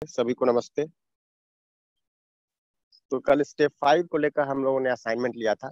सभी को नमस्ते। तो कल स्टेप 5 को लेकर हम लोगों ने असाइनमेंट लिया था।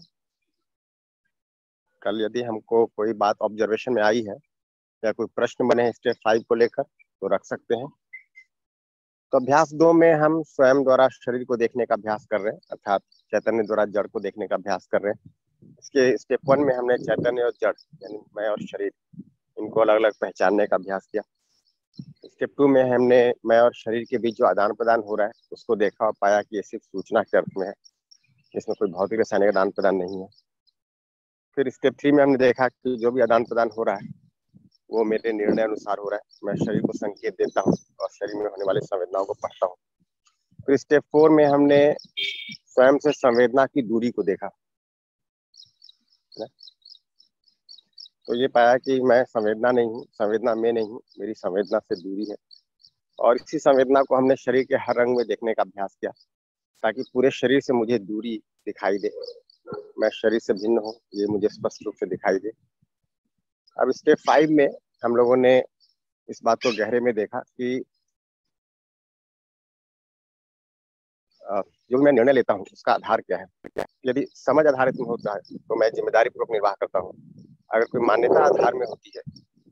कल यदि हमको कोई बात ऑब्जर्वेशन में आई है या कोई प्रश्न बने हैं स्टेप 5 को लेकर तो रख सकते हैं। तो अभ्यास 2 में हम स्वयं द्वारा शरीर को देखने का अभ्यास कर रहे हैं, अर्थात चैतन्य द्वारा जड़ को देखने का अभ्यास कर रहे हैं। इसके स्टेप 1 में हमने चैतन्य और जड़ यानी मैं और शरीर इनको अलग अलग पहचानने का अभ्यास किया। स्टेप 2 में हमने मैं और शरीर के बीच जो आदान प्रदान हो रहा है उसको देखा और पाया कि ये सिर्फ सूचना के अर्थ में है, इसमें कोई भौतिक रासायनिक आदान प्रदान नहीं है। फिर स्टेप 3 में हमने देखा कि जो भी आदान प्रदान हो रहा है वो मेरे निर्णय अनुसार हो रहा है। मैं शरीर को संकेत देता हूँ और शरीर में होने वाली संवेदनाओं को पढ़ता हूँ। फिर स्टेप 4 में हमने स्वयं से संवेदना की दूरी को देखा। तो ये पाया कि मैं संवेदना नहीं हूँ, संवेदना में नहीं हूँ, मेरी संवेदना से दूरी है। और इसी संवेदना को हमने शरीर के हर रंग में देखने का अभ्यास किया ताकि पूरे शरीर से मुझे दूरी दिखाई दे, मैं शरीर से भिन्न हूँ, ये मुझे स्पष्ट रूप से दिखाई दे। अब स्टेप 5 में हम लोगों ने इस बात को गहरे में देखा कि जो मैं निर्णय लेता हूँ उसका आधार क्या है। यदि समझ आधारित में होता है तो मैं जिम्मेदारी पूर्वक निर्वाह करता हूँ। अगर कोई मान्यता आधार में होती है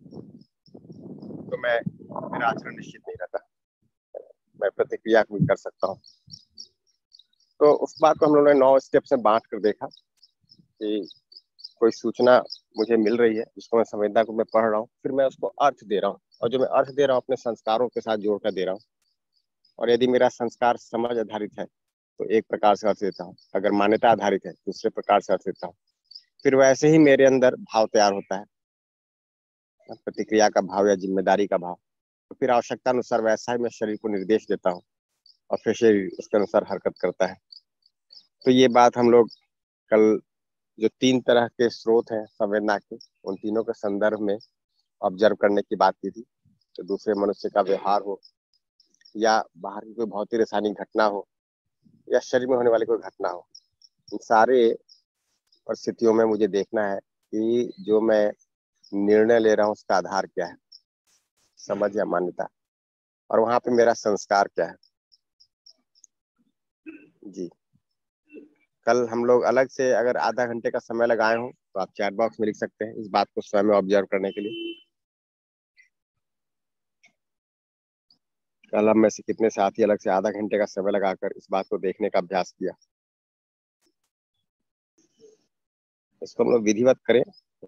तो मेरा आचरण निश्चित नहीं रहता, मैं प्रतिक्रिया भी कर सकता हूँ। तो उस बात को हम लोगों ने 9 स्टेप से बांट कर देखा कि कोई सूचना मुझे मिल रही है जिसको मैं संवेदना को मैं पढ़ रहा हूँ, फिर मैं उसको अर्थ दे रहा हूँ और जो मैं अर्थ दे रहा हूँ अपने संस्कारों के साथ जोड़कर दे रहा हूँ। और यदि मेरा संस्कार समझ आधारित है तो एक प्रकार से अर्थ देता हूँ, अगर मान्यता आधारित है दूसरे प्रकार से अर्थ देता हूँ। फिर वैसे ही मेरे अंदर भाव तैयार होता है, प्रतिक्रिया का भाव या जिम्मेदारी का भाव। तो फिर आवश्यकता अनुसार वैसा ही मैं शरीर को निर्देश देता हूँ और फिर शरीर उसके अनुसार हरकत करता है। तो ये बात हम लोग कल जो 3 तरह के स्रोत हैं संवेदना के, उन तीनों के संदर्भ में ऑब्जर्व करने की बात की थी। तो दूसरे मनुष्य का व्यवहार हो या बाहर की कोई भौतिक रासायनिक घटना हो या शरीर में होने वाली कोई घटना हो, इन सारे परिस्थितियों में मुझे देखना है कि जो मैं निर्णय ले रहा हूँ उसका आधार क्या है, समझ या मान्यता, और वहां पे मेरा संस्कार क्या है। जी, कल हम लोग अलग से अगर आधा घंटे का समय लगाए हो तो आप चैट बॉक्स में लिख सकते हैं इस बात को स्वयं में ऑब्जर्व करने के लिए। कल हम में से कितने साथी अलग से आधा घंटे का समय लगाकर इस बात को देखने का अभ्यास किया। इसको हम लोग विधिवत करें।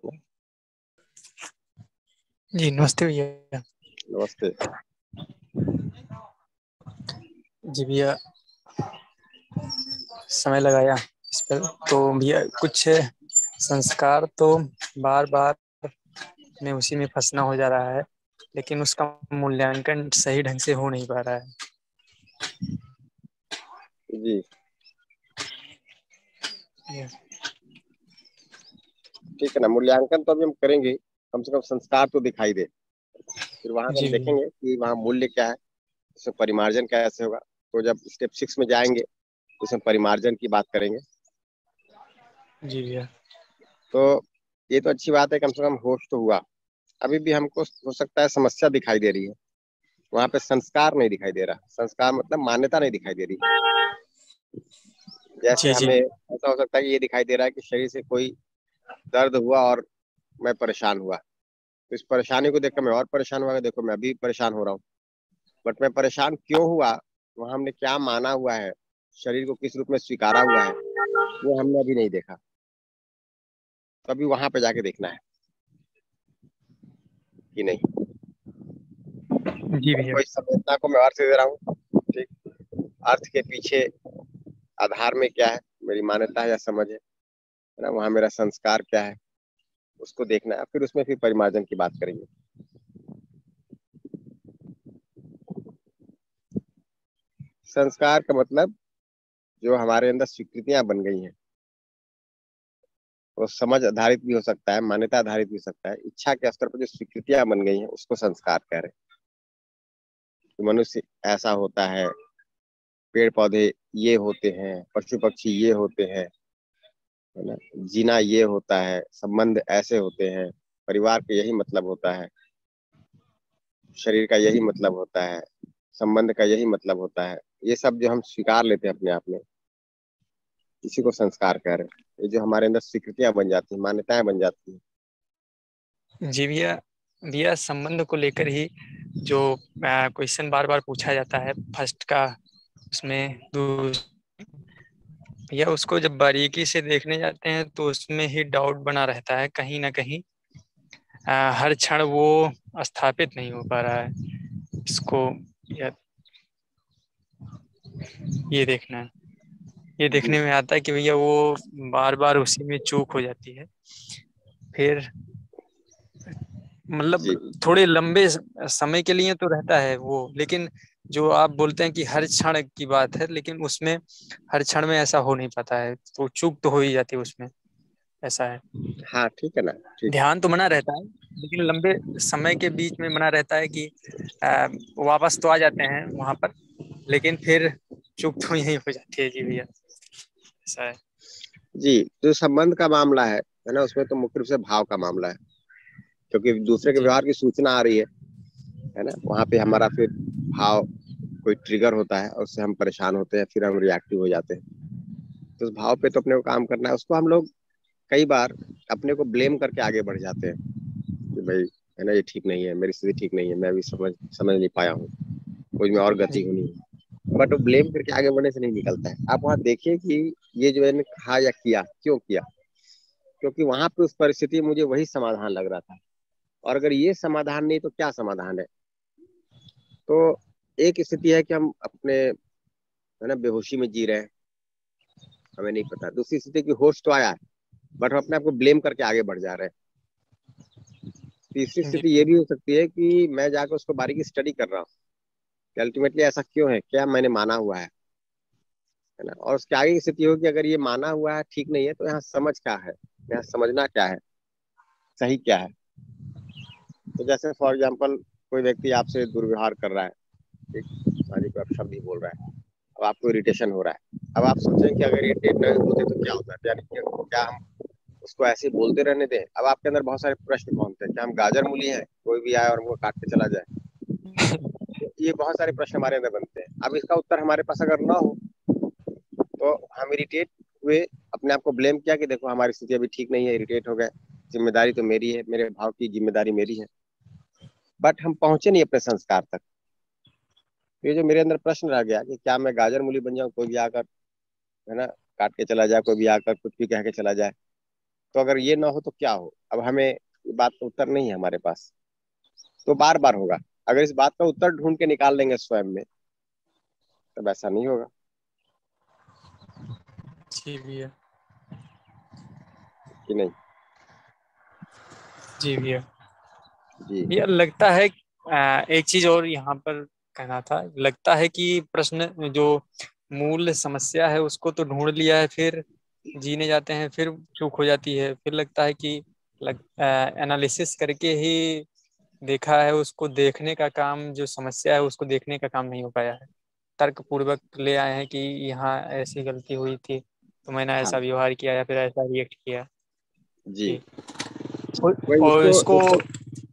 जी नमस्ते भैया। नमस्ते जी भैया, समय लगाया इस पर तो भैया कुछ संस्कार तो बार बार में उसी में फंसना हो जा रहा है, लेकिन उसका मूल्यांकन सही ढंग से हो नहीं पा रहा है। जी, ठीक है ना, मूल्यांकन तो अभी हम करेंगे, कम से कम संस्कार तो दिखाई दे। फिर वहां से जी हम भैया। देखेंगे कि वहाँ मूल्य क्या है, उसमें परिमार्जन कैसे होगा। तो जब स्टेप 6 में जाएंगे तो उसमें परिमार्जन की बात करेंगे। जी भैया। तो ये तो अच्छी बात है, कम से कम होश तो हुआ। अभी भी हमको हो सकता है समस्या दिखाई दे रही है, वहां पे संस्कार नहीं दिखाई दे रहा। संस्कार मतलब मान्यता नहीं दिखाई दे रही। जैसे जी जी। हमें ऐसा हो सकता है कि ये दिखाई दे रहा है कि शरीर से कोई दर्द हुआ और मैं परेशान हुआ, तो इस परेशानी को देखकर मैं और परेशान हुआ, देखो मैं अभी परेशान हो रहा हूँ। बट मैं परेशान क्यों हुआ, वहां हमने क्या माना हुआ है, शरीर को किस रूप में स्वीकारा हुआ है, वो हमने अभी नहीं देखा। तो अभी वहां पे जाके देखना है कि नहीं। जी भैया। कोई संवेदना को मैं अर्थ दे रहा हूँ, ठीक, अर्थ के पीछे आधार में क्या है, मेरी मान्यता है या समझ है ना, वहाँ मेरा संस्कार क्या है उसको देखना है। फिर उसमें फिर परिमार्जन की बात करेंगे। संस्कार का मतलब जो हमारे अंदर स्वीकृतियां बन गई हैं, वो समझ आधारित भी हो सकता है, मान्यता आधारित भी हो सकता है। इच्छा के स्तर पर जो स्वीकृतियां बन गई हैं उसको संस्कार कह रहे हैं। तो मनुष्य ऐसा होता है, पेड़ पौधे ये होते हैं, पशु पक्षी ये होते हैं, है ना, जीना ये होता है, संबंध ऐसे होते हैं, परिवार का यही मतलब होता है, शरीर का यही मतलब होता है, संबंध का यही मतलब होता है। ये सब जो हम स्वीकार लेते हैं अपने आप में, इसी को संस्कार कह रहे हैं। ये जो हमारे अंदर स्वीकृतियां बन जाती हैं, मान्यताएं बन जाती हैं। जी भैया, भैया संबंध को लेकर ही जो क्वेश्चन बार बार पूछा जाता है फर्स्ट का, उसमें भैया उसको जब बारीकी से देखने जाते हैं तो उसमें ही डाउट बना रहता है कहीं ना कहीं। हर क्षण वो स्थापित नहीं हो पा रहा है इसको। या ये देखना है, ये जी देखने में आता है कि भैया वो बार बार उसी में चूक हो जाती है। फिर मतलब जी। थोड़े लंबे समय के लिए तो रहता है वो, लेकिन जो आप बोलते हैं कि हर क्षण की बात है, लेकिन उसमें हर क्षण में ऐसा हो नहीं पाता है, तो चूक तो हो ही जाती है उसमें। ऐसा है। हाँ ठीक है ना, ठीक। ध्यान तो बना रहता है, लेकिन लंबे समय के बीच में बना रहता है कि आ, वापस तो आ जाते हैं वहां पर, लेकिन फिर चूक तो यही हो जाती है। जी भैया, ऐसा है। जी, जो संबंध का मामला है ना, उसमें तो मुख्य रूप से भाव का मामला है। क्योंकि दूसरे के जी व्यवहार की सूचना आ रही है ना, वहां पे हमारा फिर भाव कोई ट्रिगर होता है और उससे हम परेशान होते हैं, फिर हम रिएक्टिव हो जाते हैं। तो उस भाव पे तो अपने को काम करना है। उसको हम लोग कई बार अपने को ब्लेम करके आगे बढ़ जाते हैं कि भाई है ना, ये ठीक नहीं है, मेरी स्थिति ठीक नहीं है, मैं अभी समझ समझ नहीं पाया हूँ, मुझ में और गति जी होनी है। बट वो ब्लेम करके आगे बढ़ने से नहीं निकलता है। आप वहाँ देखिए कि ये जो मैंने कहा या किया, क्यों किया? क्योंकि वहां पे उस परिस्थिति में मुझे वही समाधान लग रहा था, और अगर ये समाधान नहीं तो क्या समाधान है? तो एक स्थिति है कि हम अपने है ना बेहोशी में जी रहे हैं, हमें नहीं पता। दूसरी स्थिति की होश तो आया है, बट हम अपने आप को ब्लेम करके आगे बढ़ जा रहे हैं। तीसरी जी स्थिति ये भी हो सकती है कि मैं जाकर उसको बारीकी स्टडी कर रहा हूँ कि अल्टीमेटली ऐसा क्यों है, क्या मैंने माना हुआ है ना। और उसके आगे की स्थिति होगी, अगर ये माना हुआ है ठीक नहीं है, तो यहाँ समझ क्या है, यहाँ समझना क्या है, सही क्या है। तो जैसे फॉर एग्जाम्पल कोई व्यक्ति आपसे दुर्व्यवहार कर रहा है, ठीक, मान को आप शब्द ही बोल रहा है, अब आपको इरिटेशन हो रहा है। अब आप सोचें कि अगर इरिटेट नहीं होते तो क्या होता है, यानी कि क्या हम उसको ऐसे ही बोलते रहने दें? अब आपके अंदर बहुत सारे प्रश्न घूमते हैं, क्या हम गाजर मूली हैं, कोई भी आए और हमको काट के चला जाए? तो ये बहुत सारे प्रश्न हमारे अंदर बनते हैं। अब इसका उत्तर हमारे पास अगर ना हो, तो हम इरिटेट हुए, अपने आप को ब्लेम किया कि देखो हमारी स्थिति अभी ठीक नहीं है, इरिटेट हो गए, जिम्मेदारी तो मेरी है, मेरे भाव की जिम्मेदारी मेरी है। बट हम पहुंचे नहीं अपने संस्कार तक। ये जो मेरे अंदर प्रश्न रह गया कि क्या मैं गाजर मूली बन जाऊं, कोई भी आकर है ना काट के चला जाए, कोई भी आकर कुछ भी कह के चला जाए, तो अगर ये ना हो तो क्या हो? अब हमें ये बात का उत्तर नहीं है हमारे पास, तो बार बार होगा। अगर इस बात का उत्तर ढूंढ के निकाल लेंगे स्वयं में, तब ऐसा नहीं होगा। जी भैया। कि नहीं? जी भैया, जी। भैया लगता है एक चीज और यहाँ पर कहना था। लगता है कि प्रश्न जो मूल समस्या है उसको तो ढूंढ लिया है, फिर जीने जाते हैं फिर चूक हो जाती है। फिर लगता है कि एनालिसिस करके ही देखा है, उसको देखने का काम, जो समस्या है उसको देखने का काम नहीं हो पाया है। तर्क पूर्वक ले आए हैं कि यहाँ ऐसी गलती हुई थी तो मैंने ऐसा हाँ। व्यवहार किया या फिर ऐसा रिएक्ट किया। जी। जी। और वही और इसको इसको इसको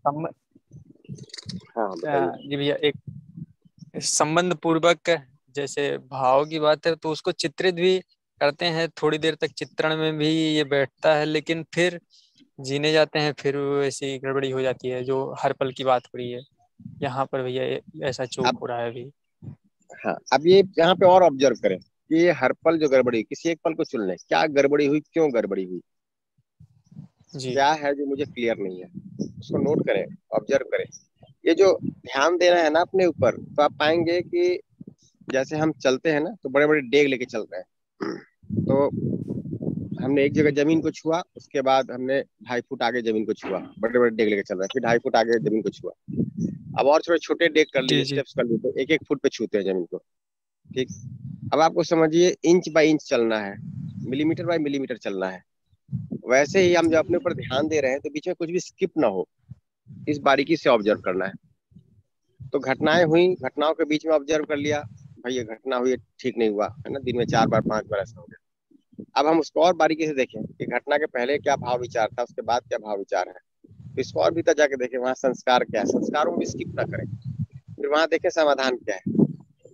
हाँ बताइए। जी भैया, एक संबंध पूर्वक जैसे भाव की बात है तो उसको चित्रित भी करते हैं, थोड़ी देर तक चित्रण में भी ये बैठता है, लेकिन फिर जीने जाते हैं फिर ऐसी गड़बड़ी हो जाती है जो हर पल की बात हो रही है। यहाँ पर भैया ऐसा चूक अब हो रहा है अभी। हाँ, अब ये यहाँ पे और ऑब्जर्व करें कि ये हर पल जो गड़बड़ी, किसी एक पल को चुन लें, क्या गड़बड़ी हुई, क्यों गड़बड़ी हुई, जी क्या है जो मुझे क्लियर नहीं है, उसको नोट करें, ऑब्जर्व करें। ये जो ध्यान देना है ना अपने ऊपर, तो आप पाएंगे कि जैसे हम चलते हैं ना, तो बड़े बड़े डेग लेके चल रहे हैं। तो हमने एक जगह जमीन को छुआ, उसके बाद हमने 2.5 फुट आगे जमीन को छुआ, बड़े बड़े डेग लेके चल रहे हैं, फिर 2.5 फुट आगे जमीन को छुआ। अब और छोटे छोटे डेग कर जी लीजिए, जी स्टेप्स कर लीजिए, तो 1-1 फुट पे छूते हैं जमीन को। ठीक। अब आपको समझिए इंच बाय इंच चलना है, मिलीमीटर बाय मिलीमीटर चलना है। वैसे ही हम जब अपने ऊपर ध्यान दे रहे हैं तो बीच में कुछ भी स्किप ना हो, इस बारीकी से ऑब्जर्व करना है। तो घटनाएं हुई, घटनाओं के बीच में ऑब्जर्व कर लिया, भाई ये घटना हुई, ठीक नहीं हुआ है ना, दिन में 4 बार 5 बार ऐसा हो गया। अब हम उसको और बारीकी से देखें कि घटना के पहले क्या भाव विचार था, उसके बाद क्या भाव विचार है। तो इसको और भीतर जाके देखें, वहाँ संस्कार क्या है, संस्कारों को भी स्किप ना करें। फिर वहां देखें समाधान क्या है।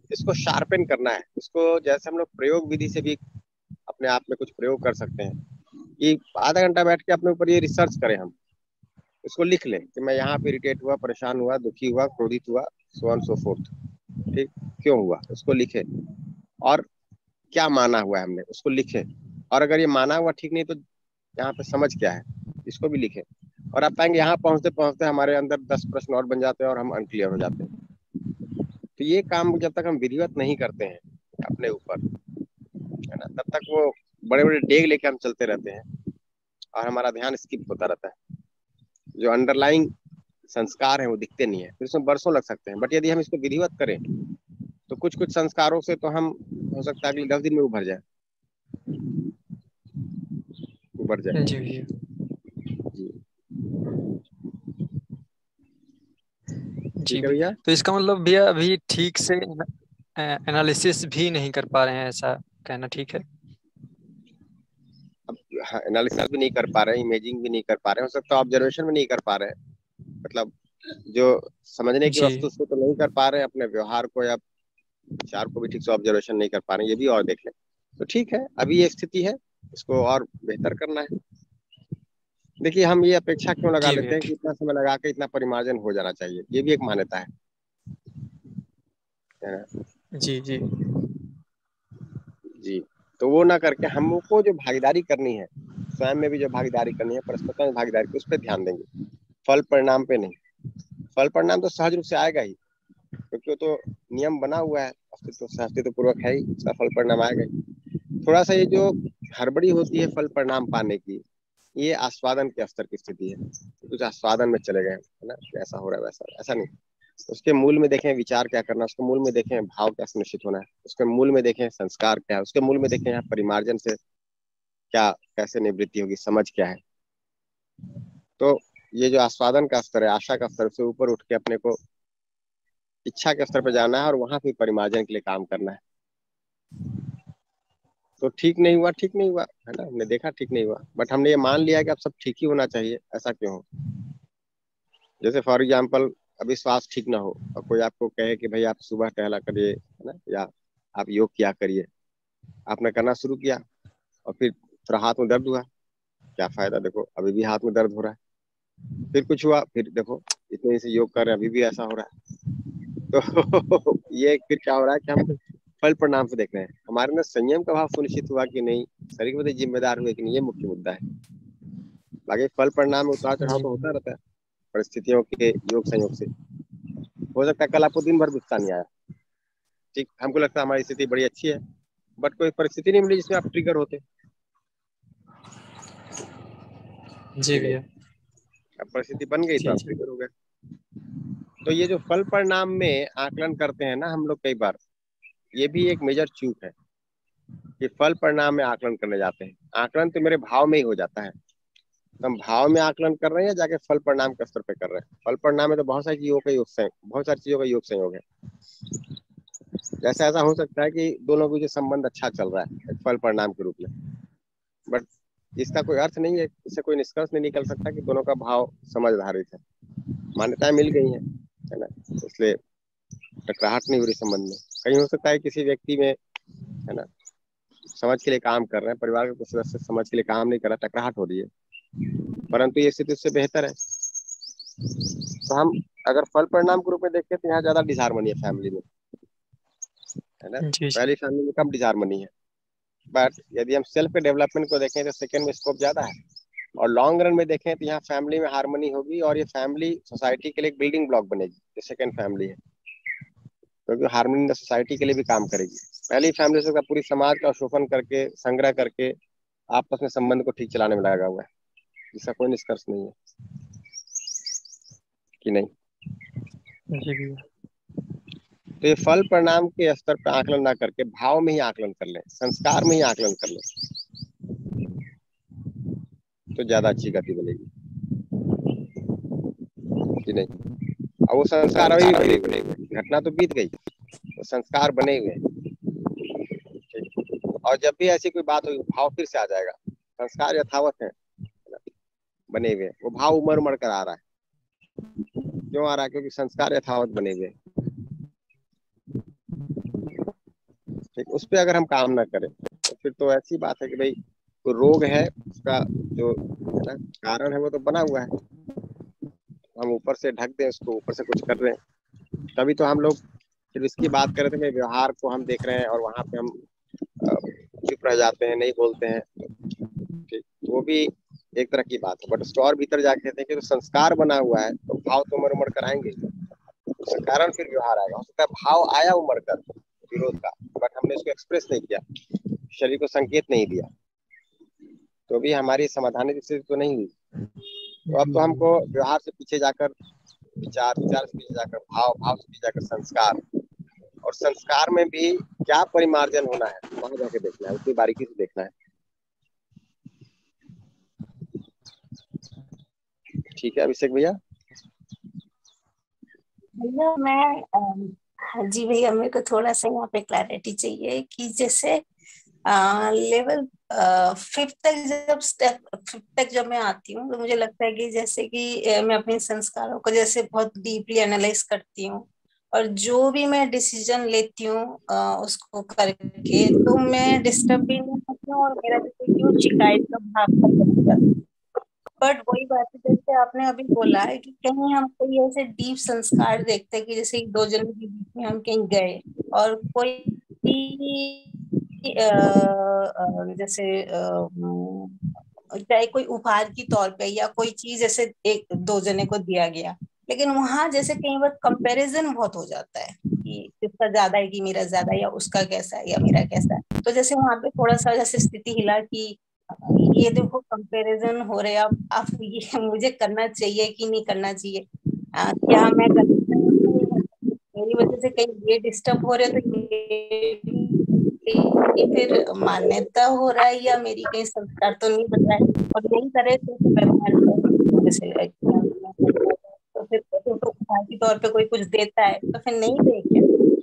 इसको शार्पन करना है। इसको जैसे हम लोग प्रयोग विधि से भी अपने आप में कुछ प्रयोग कर सकते हैं कि आधा घंटा बैठ के अपने ऊपर ये रिसर्च करें हम, इसको लिख लें कि मैं यहाँ पे इरिटेट हुआ, परेशान हुआ, दुखी हुआ, क्रोधित हुआ, सो ऑन सो फोर्थ। ठीक, क्यों हुआ उसको लिखे, और क्या माना हुआ है हमने उसको लिखे, और अगर ये माना हुआ ठीक नहीं तो यहाँ पे समझ क्या है इसको भी लिखे। और आप पाएंगे यहाँ पहुंचते पहुंचते हमारे अंदर 10 प्रश्न और बन जाते हैं और हम अनक्लियर हो जाते हैं। तो ये काम जब तक हम विधिवत नहीं करते हैं अपने ऊपर, है ना, तब तक वो बड़े बड़े डेग लेके हम चलते रहते हैं और हमारा ध्यान स्किप होता रहता है। जो अंडरलाइंग संस्कार है वो दिखते नहीं है, फिर उसमें बरसों लग सकते हैं। बट यदि हम इसको विधिवत करें तो कुछ कुछ संस्कारों से तो हम, हो सकता है अगले 10 दिन में उभर जाए, उभर जाए। जी भैया। जी, जी ठीक है भैया। भैया, तो इसका मतलब भैया अभी ठीक से एनालिसिस भी नहीं कर पा रहे हैं, ऐसा कहना ठीक है? अब एनालिसिस भी नहीं कर पा रहे हैं, इमेजिंग भी नहीं कर पा रहे हैं, हो सकता है ऑब्जर्वेशन भी नहीं कर पा रहे हैं। मतलब जो समझने की जी वस्तु उसको तो नहीं कर पा रहे हैं, अपने व्यवहार को या विचार को भी ठीक से ऑब्जर्वेशन नहीं कर पा रहे हैं, ये भी और देख लें। तो ठीक है, अभी ये स्थिति है, इसको और बेहतर करना है। देखिए, हम ये अपेक्षा क्यों लगा जी भैया। लेते हैं कि इतना समय लगा के इतना परिमार्जन हो जाना चाहिए, ये भी एक मान्यता है ना? जी जी जी, तो वो ना करके हमको जो भागीदारी करनी है, स्वयं में भी जो भागीदारी करनी है, परस्परता में भागीदारी, उस पर ध्यान देंगे, फल परिणाम पे नहीं। फल परिणाम तो सहज रूप से आएगा ही, क्योंकि वो तो नियम बना हुआ है, अस्तित्व पूर्वक है ही, उसका फल परिणाम आएगा ही। थोड़ा सा ये जो हड़बड़ी होती है फल परिणाम पाने की, ये आस्वादन के स्तर की स्थिति है। कुछ आस्वादन में चले गए, है ना, ऐसा हो रहा है वैसा, ऐसा नहीं। उसके मूल में देखें विचार क्या करना, उसके मूल में देखें भाव क्या सुनिश्चित होना है, उसके मूल में देखें संस्कार क्या है, उसके मूल में देखें यहाँ परिमार्जन से क्या कैसे निवृत्ति होगी, समझ क्या है। तो ये जो आस्वादन का स्तर है, आशा का स्तर से ऊपर उठ के अपने को इच्छा के स्तर पर जाना है और वहां फिर परिमार्जन के लिए काम करना है। तो ठीक नहीं हुआ, ठीक नहीं हुआ, है ना, हमने देखा ठीक नहीं हुआ, बट हमने ये मान लिया कि अब सब ठीक ही होना चाहिए, ऐसा क्यों हो। जैसे फॉर एग्जाम्पल, अभी स्वास्थ्य ठीक ना हो और कोई आपको कहे कि भाई आप सुबह टहला करिए, है ना, या आप योग किया करिए, आपने करना शुरू किया और फिर थोड़ा हाथ में दर्द हुआ, क्या फायदा, देखो अभी भी हाथ में दर्द हो रहा है। फिर कुछ हुआ, फिर देखो इतने दिन से योग कर रहे हैं, अभी भी ऐसा हो रहा है। तो ये फिर क्या हो रहा है कि हम फल परिणाम से देख रहे हैं, हमारे अंदर संयम का भाव सुनिश्चित हुआ कि नहीं, शरीर के प्रति जिम्मेदार हुए कि नहीं, ये मुख्य मुद्दा है। बाकी फल परिणाम में उतार चढ़ाव जी तो होता रहता है परिस्थितियों के योग संयोग से। हो सकता है कल आपको दिन भर गुस्सा नहीं आया, ठीक, हमको लगता है हमारी स्थिति बड़ी अच्छी है, बट कोई परिस्थिति नहीं मिली जिसमें आप ट्रिगर होते जी कि नहीं। भैया। अब परिस्थिति बन गई तो जी आप जी ट्रिगर हो गए। तो ये जो फल परिणाम में आकलन करते हैं ना हम लोग कई बार, ये भी एक मेजर चूक है कि फल परिणाम में आकलन करने जाते हैं। आकलन तो मेरे भाव में ही हो जाता है, तो हम भाव में आकलन कर रहे हैं या जाके फल परिणाम के स्तर पे कर रहे हैं। फल परिणाम में तो बहुत सारी चीजों का योग संयोग, बहुत सारी चीजों का योग संयोग है। जैसे ऐसा हो सकता है कि दोनों के जो संबंध अच्छा चल रहा है एक फल परिणाम के रूप में, बट इसका कोई अर्थ नहीं है, इससे कोई निष्कर्ष नहीं निकल सकता कि दोनों का भाव समझ आधारित है। मान्यताएं मिल गई हैं, है ना, इसलिए टकराहट नहीं हो रही संबंध में। कहीं हो सकता है किसी व्यक्ति में, है ना, समझ के लिए काम कर रहे हैं, परिवार के कुछ सदस्य समझ के लिए काम नहीं कर रहा, टकराहट हो रही है, परंतु ये स्थिति उससे बेहतर है। तो हम अगर फल परिणाम के रूप में देखें तो यहाँ ज्यादा डिसहार्मनी है फैमिली में, है ना, जी जी पहली फैमिली में कम डिसहार्मनी है। बट यदि हम सेल्फ डेवलपमेंट को देखें तो सेकंड में स्कोप ज्यादा है, और लॉन्ग रन में देखें तो यहाँ फैमिली में हार्मनी होगी और ये फैमिली सोसाइटी के लिए एक बिल्डिंग ब्लॉक बनेगी, जो सेकंड फैमिली है, क्योंकि हार्मनी इन द सोसाइटी के लिए भी काम करेगी। पहली फैमिली से पूरी समाज का शोषण करके, संग्रह करके आपस में संबंध को ठीक चलाने में लगा हुआ है, जिसका कोई निष्कर्ष नहीं है कि नहीं। जी भैया। तो ये फल परिणाम के स्तर पर आकलन ना करके भाव में ही आकलन कर लें, संस्कार में ही आकलन कर लें, तो ज्यादा अच्छी गति मिलेगी कि नहीं। और वो संस्कार अभी भी बने हुए हैं, घटना तो बीत गई, तो संस्कार बने हुए हैं। और जब भी ऐसी कोई बात होगी भाव फिर से आ जाएगा, संस्कार यथावत है, बने हुए, वो भाव उमड़ उमड़ कर आ रहा है। क्यों आ रहा है? क्योंकि संस्कार यथावत बने हुए। ठीक, उस पर अगर हम काम ना करें तो फिर तो ऐसी बात है कि भाई कोई रोग है, उसका जो है ना कारण है वो तो बना हुआ है, हम ऊपर से ढक दें उसको, ऊपर से कुछ कर रहे हैं। तभी तो हम लोग सिर्फ इसकी बात कर रहे थे कि व्यवहार को हम देख रहे हैं और वहां पे हम चुप रह जाते हैं, नहीं बोलते हैं। ठीक, तो वो भी एक तरह की बात है, बट उसको और भीतर जाके देखें तो संस्कार बना हुआ है, तो भाव तो उमड़ उमड़ कर आएंगे, उसके कारण फिर व्यवहार आएगा। हो सकता है भाव आया उमड़ कर विरोध का, बट हमने उसको एक्सप्रेस नहीं किया, शरीर को संकेत नहीं दिया, तो भी हमारी समाधान की स्थिति तो नहीं हुई। तो अब तो हमको व्यवहार से पीछे जाकर विचार, विचार से पीछे जाकर भाव, भाव से पीछे जाकर संस्कार, और संस्कार में भी क्या परिमार्जन होना है वहां जाके देखना है, उतनी बारीकी से देखना है। ठीक है अभिषेक भैया। भैया मैं हाँ जी भैया, मेरे को थोड़ा सा यहाँ पे क्लैरिटी चाहिए कि जैसे लेवल फिफ्थ तक, जब स्टेप फिफ्थ तक जब मैं आती हूँ तो मुझे लगता है कि जैसे कि मैं अपने संस्कारों को जैसे बहुत डीपली एनालाइज करती हूँ, और जो भी मैं डिसीजन लेती हूँ उसको करके तो मैं डिस्टर्ब भी नहीं होती हूँ, और मेरा जैसे कि वो शिकायत का भाव खत्म हो जाता है। बट वही बात है, जैसे आपने अभी बोला है कि कहीं हम कोई ऐसे डीप संस्कार देखते हैं कि जैसे दो जनों के बीच में हम कहीं गए और कोई जैसे चाहे कोई उपहार की तौर पे या कोई चीज जैसे एक दो जने को दिया गया, लेकिन वहां जैसे कई बार कंपैरिजन बहुत हो जाता है कि इसका ज्यादा है कि मेरा ज्यादा है, या उसका कैसा है या मेरा कैसा है। तो जैसे वहां पे थोड़ा सा जैसे स्थिति हिला कि ये देखो कंपैरिजन हो रहे हैं, अब ये मुझे करना चाहिए कि नहीं करना चाहिए, क्या मैं गलत हूँ, मेरी वजह से कहीं ये डिस्टर्ब हो रहे हैं, तो ये फिर मान्यता हो रहा है या मेरी कहीं संस्कार तो नहीं बन रहा है, और यही करे तो व्यवहार जैसे तो फिर तो उपहार के तौर पे कोई कुछ देता है तो फिर नहीं दे क्या?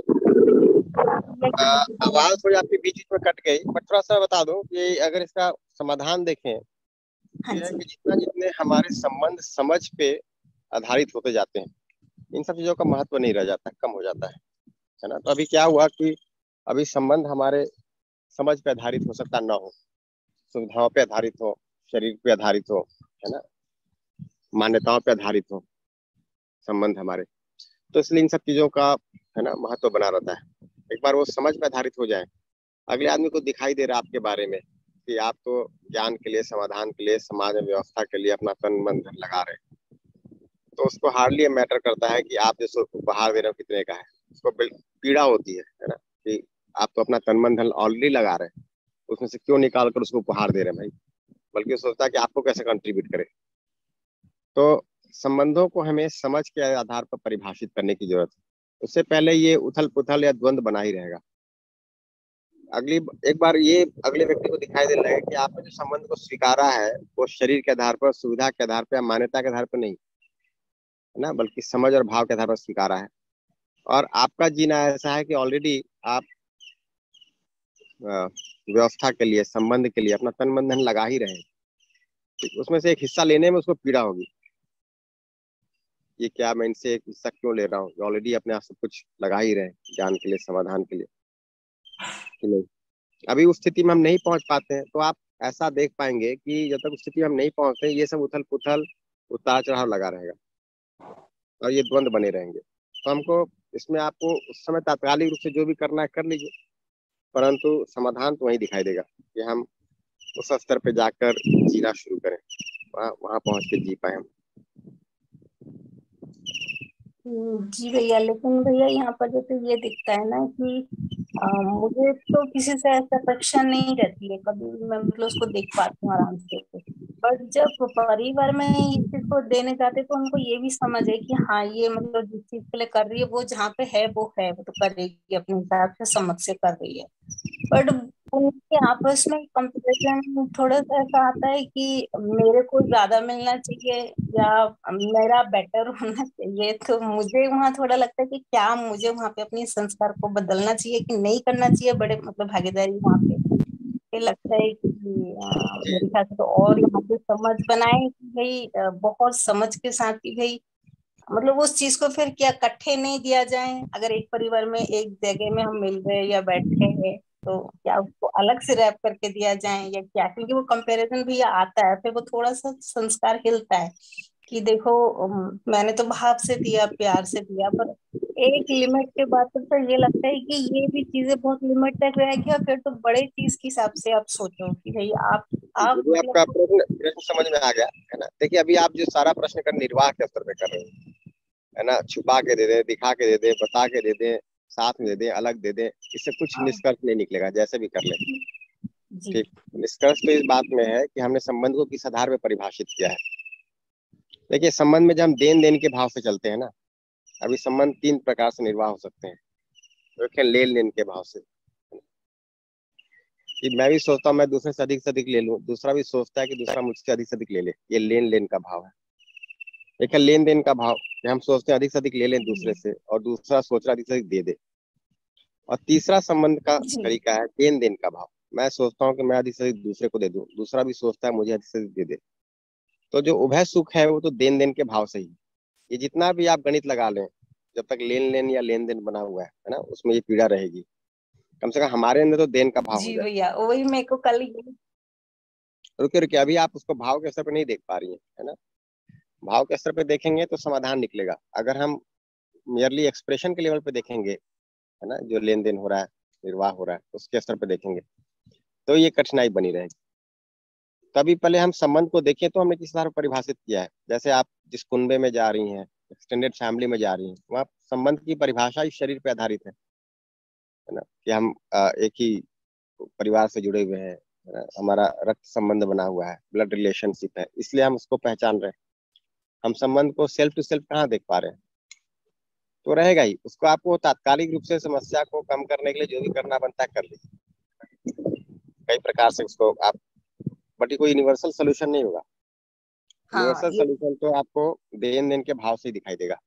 आवाज थोड़ी आपकी बीच बीच में कट गई, बट थोड़ा सा बता दूं कि अगर इसका समाधान देखें तो हाँ यह है जी। कि जितना जितने हमारे संबंध समझ पे आधारित होते जाते हैं, इन सब चीजों का महत्व नहीं रह जाता, कम हो जाता है ना। तो अभी क्या हुआ कि अभी संबंध हमारे समझ पे आधारित हो सकता ना हो, सुविधाओं पे आधारित हो, शरीर पे आधारित हो, है ना, मान्यताओं पे आधारित हो संबंध हमारे, तो इसलिए इन सब चीजों का है ना महत्व बना रहता है। एक बार वो समझ पे आधारित हो जाए, अगले आदमी को दिखाई दे रहा है आपके बारे में कि आप तो ज्ञान के लिए, समाधान के लिए, समाज में व्यवस्था के लिए अपना तन मन धन लगा रहे हैं, तो उसको हार्डली मैटर करता है कि आप जैसे उपहार दे रहे हो कितने का है। उसको पीड़ा होती है ना, कि आप तो अपना तन मन धन ऑलरेडी लगा रहे हैं, उसमें से क्यों निकाल कर उसको उपहार दे रहे हैं भाई, बल्कि वो सोचता है कि आपको कैसे कंट्रीब्यूट करे। तो संबंधों को हमें समझ के आधार पर परिभाषित करने की जरूरत है, उससे पहले ये उथल पुथल या द्वंद बना ही रहेगा। अगली एक बार ये अगले व्यक्ति को दिखाई देने लगे कि आपने जो संबंध को स्वीकारा है वो शरीर के आधार पर, सुविधा के आधार पर या मान्यता के आधार पर नहीं है ना, बल्कि समझ और भाव के आधार पर स्वीकारा है, और आपका जीना ऐसा है कि ऑलरेडी आप व्यवस्था के लिए, संबंध के लिए अपना तन मन धन लगा ही रहे हैं। उसमें से एक हिस्सा लेने में उसको पीड़ा होगी, ये क्या मैं इनसे एक हिस्सा क्यों ले रहा हूँ, ऑलरेडी अपने आप सब कुछ लगा ही रहे ज्ञान के लिए, समाधान के लिए, कि नहीं। अभी उस स्थिति में हम नहीं पहुंच पाते हैं, तो आप ऐसा देख पाएंगे कि जब तक उस स्थिति में हम नहीं पहुंचते, ये सब उथल पुथल, उतार चढ़ाव लगा रहेगा और ये द्वंद बने रहेंगे। तो हमको इसमें, आपको उस समय तात्कालिक रूप से जो भी करना है कर लीजिए, परंतु समाधान तो वही दिखाई देगा कि हम उस स्तर पे जाकर जीना शुरू करें, वहां पहुंच के जी पाए हम। जी भैया, लेकिन भैया यहाँ पर जैसे ये दिखता है ना कि मुझे तो किसी से ऐसा अपेक्षा नहीं रहती है, कभी भी मैं मतलब उसको देख पाती हूँ आराम से। बट जब परिवार में इस चीज को देने जाते तो उनको ये भी समझ है कि हाँ ये मतलब जिस चीज के लिए कर रही है वो जहाँ पे है वो है, वो तो करेगी अपने हिसाब से, समझ से कर रही है। बट उनके आपस में कंपैरिजन थोड़ा सा ऐसा आता है कि मेरे को ज्यादा मिलना चाहिए या मेरा बेटर होना चाहिए, तो मुझे वहां थोड़ा लगता है कि क्या मुझे वहां पे अपने संस्कार को बदलना चाहिए कि नहीं करना चाहिए, बड़े मतलब भागीदारी वहां पे ये लगता है कि मेरे ख्याल से तो और यहाँ पे समझ बनाए कि भाई बहुत समझ के साथ कि भाई मतलब उस चीज को फिर क्या इकट्ठे नहीं दिया जाए? अगर एक परिवार में एक जगह में हम मिल रहे या बैठे हैं तो क्या उसको अलग से रैप करके दिया जाए या क्या? क्योंकि वो कंपैरिजन भी आता है, फिर वो थोड़ा सा संस्कार हिलता है कि देखो मैंने तो भाव से दिया, प्यार से दिया, पर एक लिमिट के बाद तो ये लगता है कि ये भी चीजें बहुत लिमिट तक रह गई और फिर तो बड़े चीज के हिसाब से आप सोचो कि भाई आप यदि आपका मतलब। प्रश्न प्रश्न समझ में आ गया है ना। देखिए अभी आप जो सारा प्रश्न का निर्वाह के स्तर पे कर रहे हैं, है ना, छुपा के दे दे, दिखा के दे दे, बता के दे दे, साथ में दे दे, अलग दे दे, इससे कुछ हाँ निष्कर्ष नहीं निकलेगा जैसे भी कर ले। जी ठीक, निष्कर्ष तो इस बात में है कि हमने संबंध को किस आधार पर परिभाषित किया है। देखिए संबंध में जब हम देन देन के भाव से चलते हैं ना, अभी संबंध तीन प्रकार से निर्वाह हो सकते हैं। देखिए लेन देन के भाव से, कि मैं भी सोचता हूँ मैं दूसरे से अधिक ले लूं, दूसरा भी सोचता है कि दूसरा मुझसे अधिक से अधिक ले ले, ये लेन देन का भाव है। एक है लेन देन का भाव कि हम सोचते हैं अधिक से अधिक ले लें दूसरे से, और दूसरा सोच रहा अधिक से अधिक दे दे। और तीसरा संबंध का जी तरीका है देन देन का भाव। मैं सोचता हूँ कि मैं अधिक से अधिक दूसरे को दे दूं, दूसरा भी सोचता है मुझे अधिक से अधिक दे दे। तो जो उभय सुख है वो तो देन देन के भाव से ही। ये जितना भी आप गणित लगा लें, जब तक लेन लेन या लेन देन बना हुआ है ना, उसमें ये पीड़ा रहेगी। कम से कम हमारे अंदर तो देन का भाव हो जी जाए। भैया, वही मेरे को कल रुके रुके, अभी आप उसको भाव के स्तर पे नहीं देख पा रही हैं, है ना। भाव के स्तर पे देखेंगे तो समाधान निकलेगा। अगर हम मियरली एक्सप्रेशन के लेवल पे देखेंगे, है ना, जो लेन देन हो रहा है, निर्वाह हो रहा है, उसके स्तर पे देखेंगे तो ये कठिनाई बनी रहेगी। तभी पहले हम संबंध को देखें तो हमने किस तरह परिभाषित किया है। जैसे आप जिस कुनबे में जा रही हैं, एक्सटेंडेड फैमिली में जा रही हैं, वहाँ संबंध की परिभाषा इस शरीर पे आधारित है ना, कि हम एक ही परिवार से जुड़े हुए हैं, है ना? हमारा रक्त संबंध बना हुआ है, ब्लड रिलेशनशिप है, इसलिए हम उसको पहचान रहे हैं। हम संबंध को सेल्फ टू सेल्फ कहाँ देख पा रहे हैं? तो रहेगा ही। उसको आपको तात्कालिक रूप से समस्या को कम करने के लिए जो भी करना बनता है कर लीजिए, कई प्रकार से उसको आप, बट ये कोई यूनिवर्सल सोल्यूशन नहीं होगा। हाँ यूनिवर्सल ये सोल्यूशन तो आपको देन देन के भाव से ही दिखाई देगा।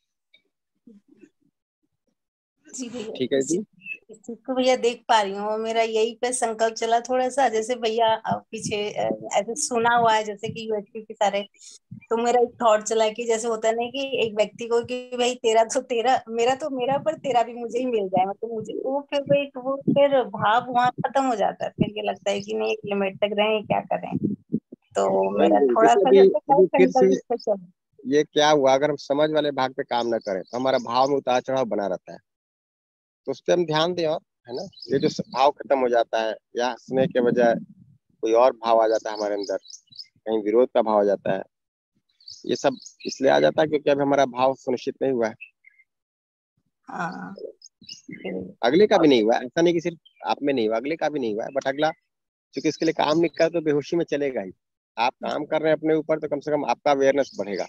जी भैया, ठीक है जी। इस चीज को भैया देख पा रही हूँ। और मेरा यही पे संकल्प चला थोड़ा सा, जैसे भैया पीछे ऐसे सुना हुआ है जैसे कि यूएचपी के सारे, तो मेरा एक थॉट चला कि जैसे होता है ना कि एक व्यक्ति को कि भाई तेरा तो तेरा, मेरा तो मेरा, पर तेरा भी मुझे ही मिल जाए, मतलब मुझे वो फिर भाई वो फिर भाव वहां खत्म हो जाता है। फिर ये लगता है कि नहीं, एक लिमिट तक रहें, क्या करें। तो वही मेरा वही। थोड़ा देखिए सा अभी जैसे कल अभी फिर से संकल्प इस पे चल। ये क्या हुआ, अगर हम समझ वाले भाग पे काम ना करें तो हमारा भाव में उतार चढ़ाव बना रहता है। तो उस पर हम ध्यान दें, और है ना, ये जो भाव खत्म हो जाता है या हंसने के बजाय कोई और भाव आ जाता है हमारे अंदर, कहीं विरोध का भाव आ जाता है, ये सब इसलिए आ जाता है क्योंकि अभी हमारा भाव सुनिश्चित नहीं हुआ है। हाँ फिर- अगले का भी और नहीं हुआ है, ऐसा नहीं कि सिर्फ आप में नहीं हुआ, अगले का भी नहीं हुआ है, बट अगला क्योंकि इसके लिए काम नहीं कर तो बेहोशी में चलेगा ही। आप काम कर रहे हैं अपने ऊपर तो कम से कम आपका अवेयरनेस बढ़ेगा।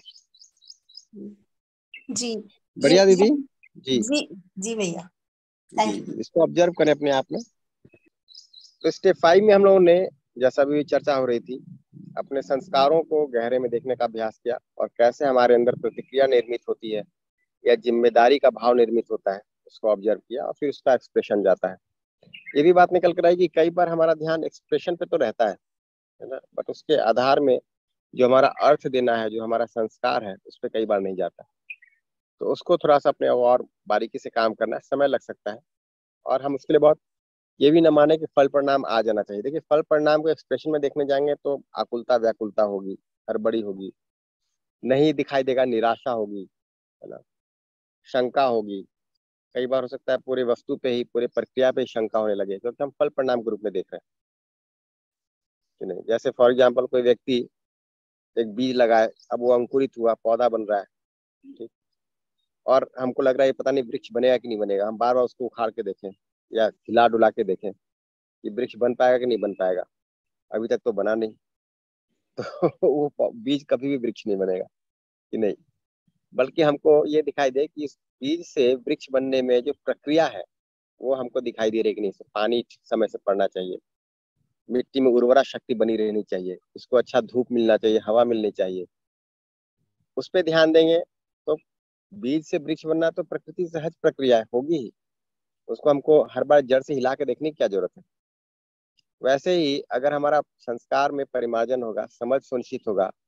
जी ये बढ़िया दीदी जी। जी जी भैया, जी थैंक यू। इसको ऑब्जर्व करें अपने आप में। तो स्टेप 5 में हम लोगों ने, जैसा भी चर्चा हो रही थी, अपने संस्कारों को गहरे में देखने का अभ्यास किया और कैसे हमारे अंदर प्रतिक्रिया निर्मित होती है या जिम्मेदारी का भाव निर्मित होता है, उसको ऑब्जर्व किया और फिर उसका एक्सप्रेशन जाता है। ये भी बात निकल कर आई कि कई बार हमारा ध्यान एक्सप्रेशन पे तो रहता है ना, बट उसके आधार में जो हमारा अर्थ देना है, जो हमारा संस्कार है, उस पर कई बार नहीं जाता। तो उसको थोड़ा सा अपने और बारीकी से काम करना है, समय लग सकता है। और हम उसके लिए बहुत ये भी न माने कि फल परिणाम आ जाना चाहिए। देखिए फल परिणाम को एक्सप्रेशन में देखने जाएंगे तो आकुलता व्याकुलता होगी, हड़बड़ी होगी, नहीं दिखाई देगा, निराशा होगी, है ना, शंका होगी। कई बार हो सकता है पूरे वस्तु पे ही, पूरे प्रक्रिया पे ही शंका होने लगे, क्योंकि हम फल परिणाम के रूप में देख रहे हैं कि नहीं। जैसे फॉर एग्जाम्पल कोई व्यक्ति एक बीज लगाए, अब वो अंकुरित हुआ, पौधा बन रहा है, ठीक, और हमको लग रहा है ये पता नहीं वृक्ष बनेगा कि नहीं बनेगा। हम बार बार उसको उखाड़ के देखें या हिला डुला के देखें कि वृक्ष बन पाएगा कि नहीं बन पाएगा, अभी तक तो बना नहीं। तो वो बीज कभी भी वृक्ष नहीं बनेगा कि नहीं। बल्कि हमको ये दिखाई दे कि इस बीज से वृक्ष बनने में जो प्रक्रिया है वो हमको दिखाई दे रही है कि नहीं। पानी समय से पड़ना चाहिए, मिट्टी में उर्वरा शक्ति बनी रहनी चाहिए, इसको अच्छा धूप मिलना चाहिए, हवा मिलनी चाहिए, उस पर ध्यान देंगे तो बीज से वृक्ष बनना तो प्रकृति सहज प्रक्रिया है, होगी ही। उसको हमको हर बार जड़ से हिला के देखने की क्या जरूरत है। वैसे ही अगर हमारा संस्कार में परिमार्जन होगा, समझ सुनिश्चित होगा,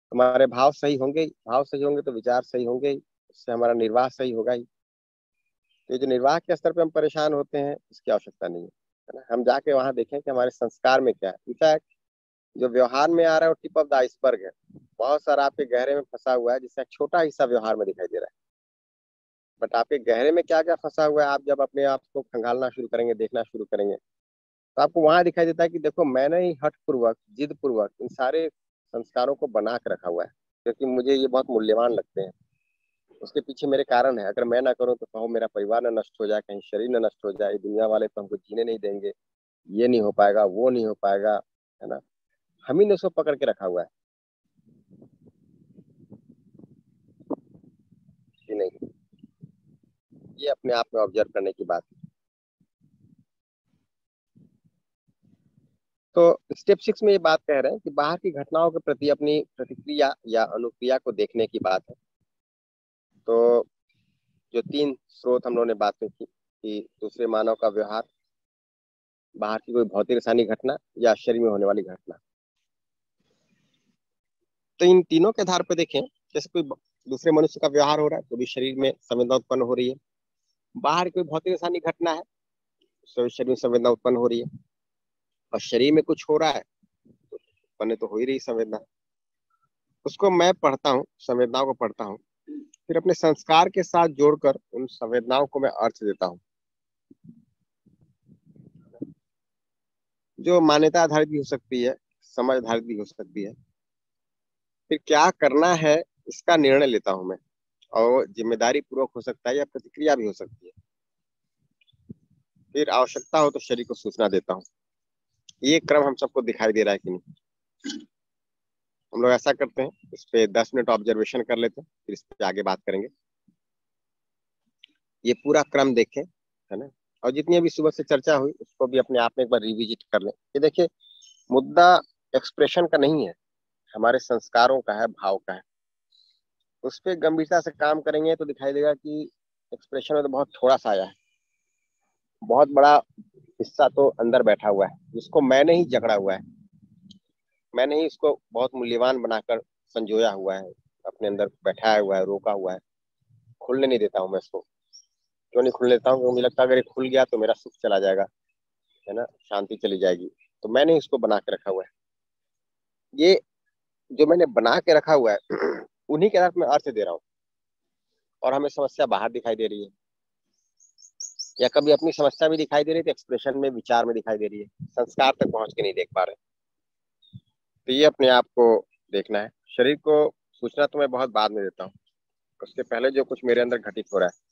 हमारे भाव सही होंगे ही, भाव सही होंगे तो विचार सही होंगे ही, उससे हमारा निर्वाह सही होगा ही। तो ये जो निर्वाह के स्तर पे हम परेशान होते हैं, इसकी आवश्यकता नहीं है ना। हम जाके वहां देखें कि हमारे संस्कार में क्या है। इनफैक्ट जो व्यवहार में आ रहा है वो टिप ऑफ द आइसबर्ग है। बहुत सारा आपके गहरे में फंसा हुआ है, जिसका एक छोटा हिस्सा व्यवहार में दिखाई दे रहा है। बट आपके गहरे में क्या क्या फंसा हुआ है, आप जब अपने आप को खंगालना शुरू करेंगे, देखना शुरू करेंगे, तो आपको वहां दिखाई देता है कि देखो, मैंने ही हठ पूर्वक, जिद पूर्वक इन सारे संस्कारों को बना के रखा हुआ है, क्योंकि मुझे ये बहुत मूल्यवान लगते हैं। उसके पीछे मेरे कारण है। अगर मैं ना करूँ तो कहो मेरा परिवार ना नष्ट हो जाए, कहीं शरीर ना नष्ट हो जाए, दुनिया वाले तो हमको जीने नहीं देंगे, ये नहीं हो पाएगा, वो नहीं हो पाएगा, है ना। हम ही ने उसको पकड़ के रखा हुआ है कि नहीं। ये अपने आप में ऑब्जर्व करने की बात है। तो स्टेप 6 में ये बात कह रहे हैं कि बाहर की घटनाओं के प्रति अपनी प्रतिक्रिया या अनुक्रिया को देखने की बात है। तो जो 3 स्रोत हम लोगों ने बात की कि दूसरे मानव का व्यवहार, बाहर की कोई भौतिक रासायनिक घटना या शरीर में होने वाली घटना। तो इन तीनों के आधार पर देखें, जैसे कोई दूसरे मनुष्य का व्यवहार हो रहा है तो भी शरीर में संवेदना उत्पन्न हो रही है। बाहर कोई भौतिक रासायनिक घटना है तो शरीर में संवेदना उत्पन्न हो रही है। और शरीर में कुछ हो रहा है तो उत्पन्न तो हो ही रही संवेदना। उसको मैं पढ़ता हूँ, संवेदनाओं को पढ़ता हूँ, फिर अपने संस्कार के साथ जोड़कर उन संवेदनाओं को मैं अर्थ देता हूँ, जो मान्यता आधारित भी हो सकती है, समझ आधारित भी हो सकती है। फिर क्या करना है इसका निर्णय लेता हूं मैं, और जिम्मेदारी पूर्वक हो सकता है या प्रतिक्रिया भी हो सकती है। फिर आवश्यकता हो तो शरीर को सूचना देता हूँ। ये क्रम हम सबको दिखाई दे रहा है कि नहीं। हम लोग ऐसा करते हैं, इस पे 10 मिनट ऑब्जर्वेशन कर लेते हैं, फिर इस पे आगे बात करेंगे। ये पूरा क्रम देखें, है ना। और जितनी अभी सुबह से चर्चा हुई उसको भी अपने आप में एक बार रिविजिट कर लें। ये देखिए, मुद्दा एक्सप्रेशन का नहीं है, हमारे संस्कारों का है, भाव का है। उस पर गंभीरता से काम करेंगे तो दिखाई देगा कि एक्सप्रेशन में तो बहुत थोड़ा सा आया है, बहुत बड़ा हिस्सा तो अंदर बैठा हुआ है, जिसको मैंने ही जकड़ा हुआ है, मैंने ही इसको बहुत मूल्यवान बनाकर संजोया हुआ है, अपने अंदर बैठाया हुआ है, रोका हुआ है। खुलने नहीं देता हूँ मैं इसको। क्यों नहीं खुलने देता हूँ? क्योंकि मुझे लगता है अगर ये खुल गया तो मेरा सुख चला जाएगा, है ना, शांति चली जाएगी। तो मैंने इसको बना के रखा हुआ है। ये जो मैंने बना के रखा हुआ है उन्हीं के आधार पर मैं अर्थ दे रहा हूँ, और हमें समस्या बाहर दिखाई दे रही है, या कभी अपनी समस्या भी दिखाई दे रही है तो एक्सप्रेशन में, विचार में दिखाई दे रही है, संस्कार तक पहुंच के नहीं देख पा रहे। तो ये अपने आप को देखना है। शरीर को सूचना तो मैं बहुत बाद में देता हूँ, उसके पहले जो कुछ मेरे अंदर घटित हो रहा है।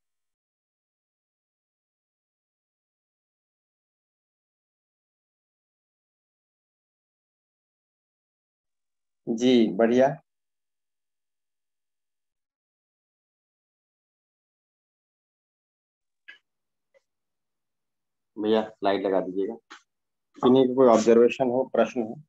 जी बढ़िया। भैया लाइट लगा दीजिएगा। किन्हीं को कोई ऑब्जर्वेशन हो, प्रश्न हो?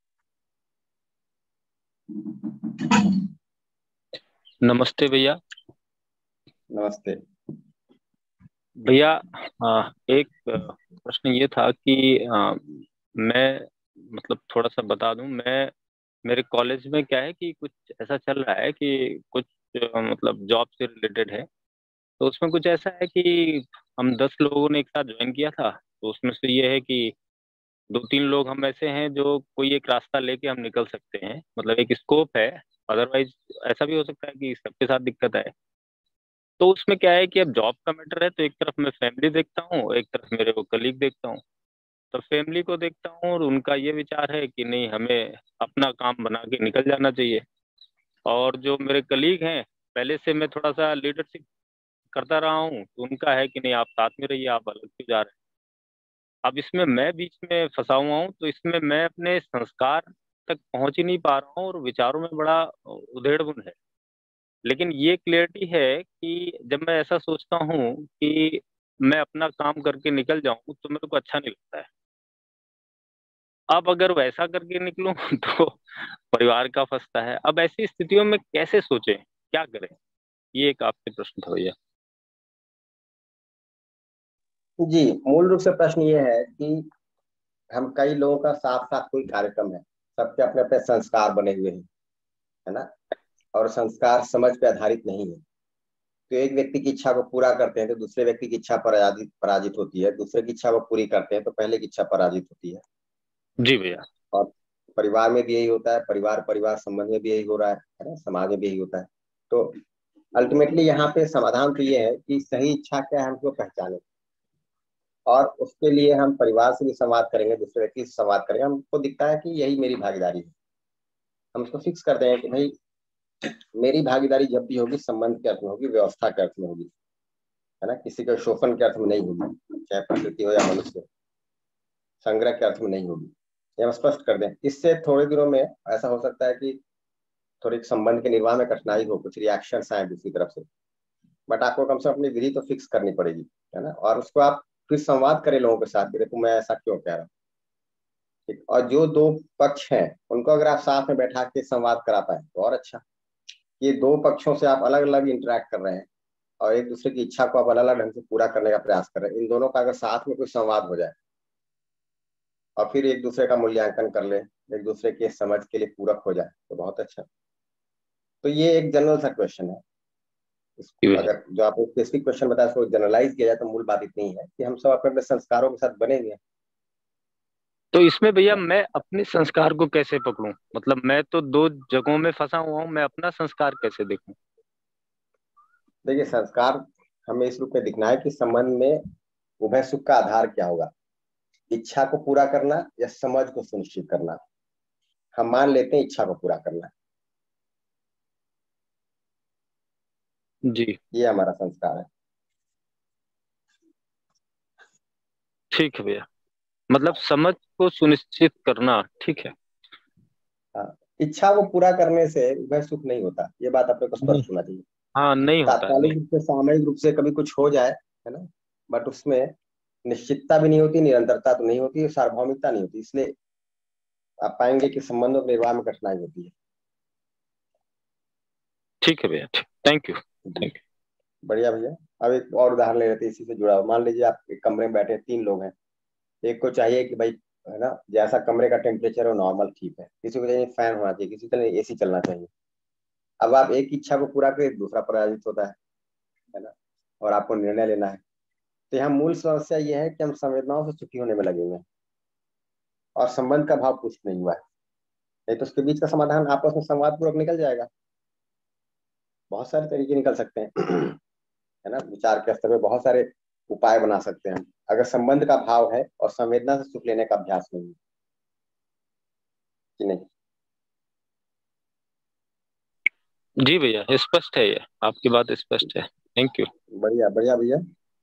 नमस्ते भैया। नमस्ते भैया, एक प्रश्न ये था कि मैं मतलब थोड़ा सा बता दूं। मैं मेरे कॉलेज में क्या है कि कुछ ऐसा चल रहा है कि कुछ मतलब जॉब से रिलेटेड है। तो उसमें कुछ ऐसा है कि हम 10 लोगों ने एक साथ ज्वाइन किया था। तो उसमें से ये है कि 2-3 लोग हम ऐसे हैं जो कोई एक रास्ता लेके हम निकल सकते हैं, मतलब एक स्कोप है। अदरवाइज ऐसा भी हो सकता है कि सबके साथ दिक्कत आए। तो उसमें क्या है कि अब जॉब का मैटर है, तो एक तरफ मैं फैमिली देखता हूँ, एक तरफ मेरे को कलीग देखता हूँ। तो फैमिली को देखता हूँ और उनका ये विचार है कि नहीं, हमें अपना काम बना के निकल जाना चाहिए। और जो मेरे कलीग हैं, पहले से मैं थोड़ा सा लीडरशिप करता रहा हूँ, तो उनका है कि नहीं, आप साथ में रहिए, आप अलग क्यों जा रहे हैं। अब इसमें मैं बीच में फंसा हुआ हूँ, तो इसमें मैं अपने संस्कार तक पहुंच ही नहीं पा रहा हूँ और विचारों में बड़ा उधेड़बुन है। लेकिन ये क्लियरिटी है कि जब मैं ऐसा सोचता हूँ कि मैं अपना काम करके निकल जाऊं, तो मेरे को अच्छा नहीं लगता है। अब अगर वैसा करके निकलूं तो परिवार का फंसता है। अब ऐसी स्थितियों में कैसे सोचें, क्या करें? ये एक आपसे प्रश्न था भैया। जी, मूल रूप से प्रश्न ये है कि हम कई लोगों का साथ साथ कोई कार्यक्रम है, सबके अपने अपने संस्कार बने हुए हैं। है ना, और संस्कार समझ पे आधारित नहीं है। तो एक व्यक्ति की इच्छा को पूरा करते हैं तो दूसरे व्यक्ति की इच्छा पराजित होती है, दूसरे की इच्छा को पूरी करते हैं तो पहले की इच्छा पराजित होती है। जी भैया। और परिवार में भी यही होता है, परिवार परिवार संबंध में भी यही हो रहा है ना, समाज में भी यही होता है। तो अल्टीमेटली यहाँ पे समाधान तो ये है कि सही इच्छा क्या है हमको पहचाने, और उसके लिए हम परिवार से भी संवाद करेंगे, दूसरे व्यक्ति से संवाद करेंगे, हमको दिखता है कि यही मेरी भागीदारी है। हम उसको फिक्स कर दें कि भाई मेरी भागीदारी जब भी होगी संबंध के अर्थ में होगी, व्यवस्था के अर्थ में होगी, है ना, किसी के शोषण के अर्थ में नहीं होगी, चाहे प्रकृति हो या मनुष्य, संग्रह के अर्थ में नहीं होगी। ये हम स्पष्ट कर दें। इससे थोड़े दिनों में ऐसा हो सकता है कि थोड़ी संबंध के निर्वाह में कठिनाई हो, कुछ रिएक्शन आए दूसरी तरफ से, बट आपको कम से कम अपनी विधि तो फिक्स करनी पड़ेगी, है ना, और उसको आप फिर संवाद करें लोगों के साथ, देखो मैं ऐसा क्यों कह रहा हूँ, ठीक। और जो दो पक्ष हैं उनको अगर आप साथ में बैठा के संवाद करा पाए तो और अच्छा। ये दो पक्षों से आप अलग अलग इंटरेक्ट कर रहे हैं और एक दूसरे की इच्छा को आप अलग अलग ढंग से पूरा करने का प्रयास कर रहे हैं, इन दोनों का अगर साथ में कोई संवाद हो जाए और फिर एक दूसरे का मूल्यांकन कर ले, एक दूसरे के समझ के लिए पूरक हो जाए तो बहुत अच्छा। तो ये एक जनरल सा क्वेश्चन है। अगर जो आपको स्पेसिफिक क्वेश्चन बताया उसको जनरलाइज किया जाए तो मूल बात इतनी है कि हम सब अपने अपने संस्कारों के साथ बने हुए हैं। तो इसमें भैया मैं अपने संस्कार को कैसे पकड़ूं? मतलब मैं तो दो जगहों में फंसा हुआ हूँ, मैं अपना संस्कार कैसे देखूं? देखिए, संस्कार हमें इस रूप में दिखना है कि संबंध में उभय सुख का आधार क्या होगा, इच्छा को पूरा करना या समझ को सुनिश्चित करना। हम मान लेते हैं इच्छा को पूरा करना, जी ये हमारा संस्कार है। ठीक है भैया, मतलब समझ को सुनिश्चित करना, ठीक है। हाँ, इच्छा को पूरा करने से वह सुख नहीं होता, ये बात अपने को नहीं, स्पष्ट होना चाहिए। हाँ नहीं होता है, नहीं। तात्कालिक रूप से सामयिक रूप से कभी कुछ हो जाए, है ना, बट उसमें निश्चितता भी नहीं होती, निरंतरता तो नहीं होती, सार्वभौमिकता नहीं होती, इसलिए आप पाएंगे कि संबंधों के निर्वाह में कठिनाई होती है। ठीक है भैया, ठीक, थैंक यू। जी, बढ़िया भैया। अब एक और उदाहरण ले लेते हैं इसी से जुड़ा हुआ। मान लीजिए आप एक कमरे में बैठे हैं, 3 लोग हैं। एक को चाहिए कि भाई, है ना, जैसा कमरे का टेम्परेचर हो नॉर्मल ठीक है, किसी को चाहिए फैन होना चाहिए, किसी को चाहिए एसी चलना चाहिए। अब आप एक इच्छा को पूरा करें, दूसरा पराजित होता है ना, और आपको निर्णय लेना है। तो यहाँ मूल समस्या यह है कि हम संवेदनाओं से सुखी होने में लगे हुए हैं और संबंध का भाव कुछ नहीं हुआ है। नहीं तो उसके बीच का समाधान आपस में संवाद पूर्वक निकल जाएगा। बहुत सारे तरीके निकल सकते हैं है ना, विचार के स्तर पे बहुत सारे उपाय बना सकते हैं अगर संबंध का भाव है और संवेदना से सुख लेने का अभ्यास नहीं है, कि नहीं। जी भैया, स्पष्ट है, ये आपकी बात स्पष्ट है, थैंक यू। बढ़िया बढ़िया भैया।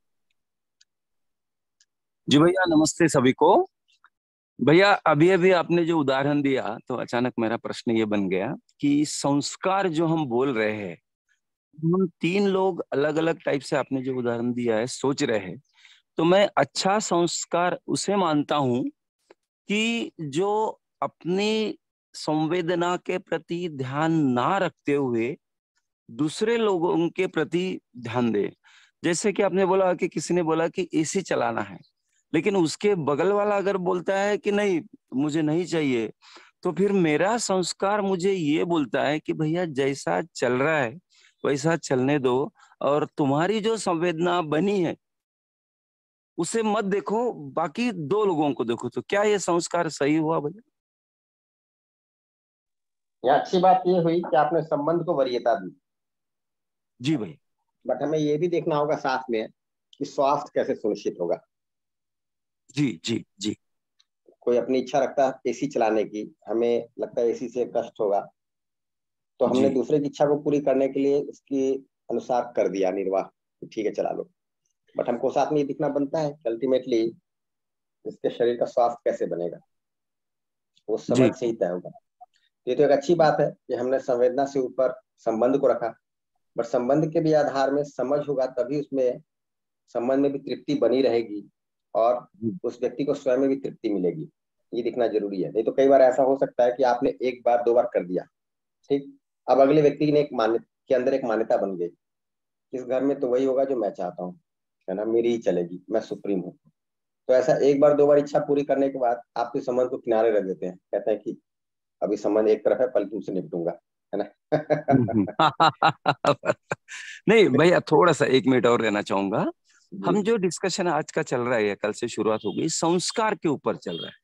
जी भैया, नमस्ते सभी को। भैया अभी अभी आपने जो उदाहरण दिया तो अचानक मेरा प्रश्न ये बन गया कि संस्कार जो हम बोल रहे हैं, हम 3 लोग अलग अलग टाइप से आपने जो उदाहरण दिया है सोच रहे हैं। तो मैं अच्छा संस्कार उसे मानता हूं कि जो अपनी संवेदना के प्रति ध्यान ना रखते हुए दूसरे लोगों के प्रति ध्यान दे। जैसे कि आपने बोला कि किसी ने बोला कि एसी चलाना है, लेकिन उसके बगल वाला अगर बोलता है कि नहीं मुझे नहीं चाहिए, तो फिर मेरा संस्कार मुझे ये बोलता है कि भैया जैसा चल रहा है वैसा चलने दो, और तुम्हारी जो संवेदना बनी है उसे मत देखो, बाकी 2 लोगों को देखो। तो क्या ये संस्कार सही हुआ भैया? यहाँ अच्छी बात ये हुई कि आपने संबंध को वरीयता दी, जी भैया। बट हमें ये भी देखना होगा साथ में कि स्वास्थ्य कैसे सुनिश्चित होगा। जी जी जी। कोई अपनी इच्छा रखता है एसी चलाने की, हमें लगता है एसी से कष्ट होगा, तो हमने जी दूसरे की इच्छा को पूरी करने के लिए उसके अनुसार कर दिया निर्वाह, ठीक है चला लो। बट हमको साथ में ये दिखना बनता है कि अल्टीमेटली इसके शरीर का स्वास्थ्य कैसे बनेगा, वो जी समझ से ही तय होगा। ये तो एक अच्छी बात है कि हमने संवेदना से ऊपर संबंध को रखा, बट संबंध के भी आधार में समझ होगा, तभी उसमें संबंध में भी तृप्ति बनी रहेगी और उस व्यक्ति को स्वयं में भी तृप्ति मिलेगी। ये दिखना जरूरी है। नहीं तो कई बार ऐसा हो सकता है कि आपने 1 बार 2 बार कर दिया, ठीक, अब अगले व्यक्ति ने एक मान्यता के अंदर एक मान्यता बन गई, इस घर में तो वही होगा जो मैं चाहता हूँ, है ना, मेरी ही चलेगी, मैं सुप्रीम हूँ। तो ऐसा 1 बार 2 बार इच्छा पूरी करने के बाद आप इस संबंध को किनारे रख देते हैं, कहते हैं कि अभी संबंध एक तरफ है, कल तुमसे निपटूंगा। है ना। नहीं भैया, थोड़ा सा 1 मिनट और रहना चाहूंगा। हम जो डिस्कशन आज का चल रहा है, या कल से शुरुआत हो गई, संस्कार के ऊपर चल रहा है।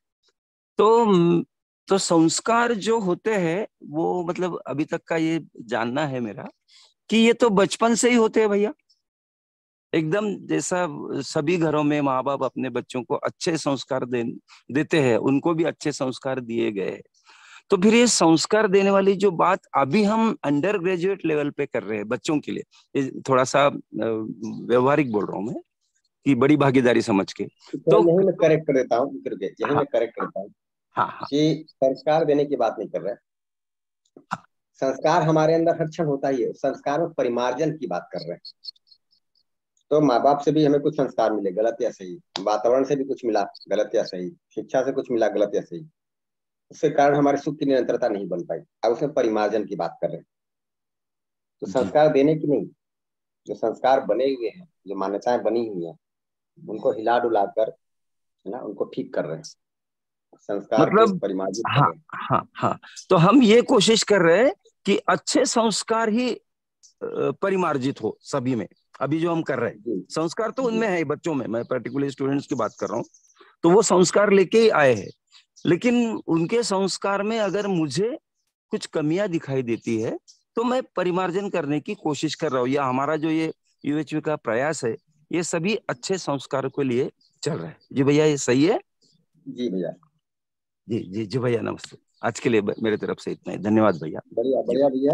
तो संस्कार जो होते हैं वो, मतलब अभी तक का ये जानना है मेरा कि ये तो बचपन से ही होते हैं भैया, एकदम जैसा सभी घरों में माँ बाप अपने बच्चों को अच्छे संस्कार देते हैं, उनको भी अच्छे संस्कार दिए गए। तो फिर ये संस्कार देने वाली जो बात अभी हम अंडर ग्रेजुएट लेवल पे कर रहे हैं बच्चों के लिए, ये थोड़ा सा व्यवहारिक बोल रहा हूँ मैं, कि बड़ी भागीदारी समझ के। तो यही मैं करेक्ट कर देता हूँ, यही मैं करेक्ट करता हूँ हाँ, कि संस्कार देने की बात नहीं कर रहे। संस्कार हमारे अंदर हर क्षण होता ही है, संस्कार में परिमार्जन की बात कर रहे हैं। तो माँ बाप से भी हमें कुछ संस्कार मिले, गलत या सही, वातावरण से भी कुछ मिला, गलत या सही, शिक्षा से कुछ मिला, गलत या सही, उसके कारण हमारे सुख की निरंतरता नहीं बन पाई। अब उसमें परिमार्जन की बात कर रहे हैं। तो संस्कार देने की नहीं, जो संस्कार बने हुए हैं, जो मान्यताएं बनी हुई हैं, उनको हिला डुला कर, है ना, उनको ठीक कर रहे हैं, संस्कार को मतलब परिमार्जित कर हाँ रहे हैं। हाँ हाँ, तो हम ये कोशिश कर रहे हैं कि अच्छे संस्कार ही परिमार्जित हो सभी में। अभी जो हम कर रहे हैं, संस्कार तो उनमें है, बच्चों में, मैं पर्टिकुलर स्टूडेंट्स की बात कर रहा हूँ, तो वो संस्कार लेके ही आए हैं। लेकिन उनके संस्कार में अगर मुझे कुछ कमियां दिखाई देती है तो मैं परिमार्जन करने की कोशिश कर रहा हूँ। या हमारा जो ये यूएचवी का प्रयास है, ये सभी अच्छे संस्कारों के लिए चल रहा है। जी भैया, ये सही है? जी भैया। जी जी जी भैया, नमस्ते। आज के लिए मेरे तरफ से इतना ही, धन्यवाद भैया। बढ़िया बढ़िया भैया।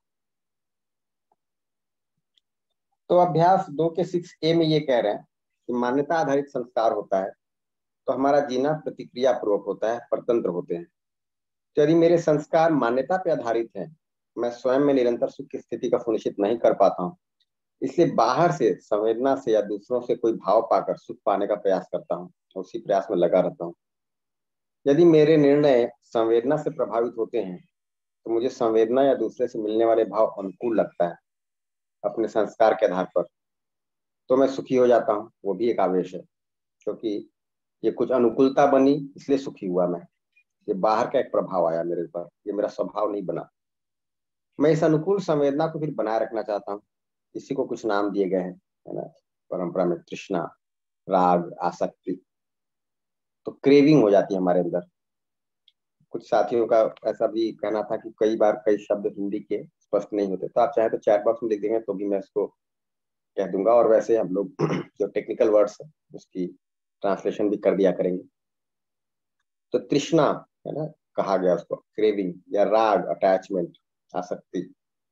तो अभ्यास 2 के 6A में ये कह रहे हैं कि मान्यता आधारित संस्कार होता है तो हमारा जीना प्रतिक्रिया पूर्वक होता है, परतंत्र होते हैं। तो यदि मेरे संस्कार मान्यता पर आधारित हैं, मैं स्वयं में निरंतर सुख की स्थिति का सुनिश्चित नहीं कर पाता हूँ, इसलिए बाहर से संवेदना से या दूसरों से कोई भाव पाकर सुख पाने का प्रयास करता हूँ और उसी प्रयास में लगा रहता हूँ। यदि मेरे निर्णय संवेदना से प्रभावित होते हैं तो मुझे संवेदना या दूसरे से मिलने वाले भाव अनुकूल लगता है अपने संस्कार के आधार पर, तो मैं सुखी हो जाता हूँ। वो भी एक आवेश है, क्योंकि ये कुछ अनुकूलता बनी इसलिए सुखी हुआ मैं। ये बाहर का एक प्रभाव आया मेरे ऊपर, ये मेरा स्वभाव नहीं बना। मैं इस अनुकूल संवेदना को फिर बनाए रखना चाहता हूँ। इसी को कुछ नाम दिए गए हैं, है ना, परंपरा में तृष्णा, राग, आसक्ति। तो क्रेविंग हो जाती है हमारे अंदर। कुछ साथियों का ऐसा भी कहना था कि कई बार कई शब्द हिंदी के स्पष्ट नहीं होते, तो आप चाहे तो चैट बॉक्स में लिख देंगे तो भी मैं इसको कह दूंगा। और वैसे हम लोग जो टेक्निकल वर्ड्स है उसकी ट्रांसलेशन भी कर दिया करेंगे। तो तृष्णा, है ना, कहा गया उसको, क्रेविंग या राग, अटैचमेंट, आसक्ति,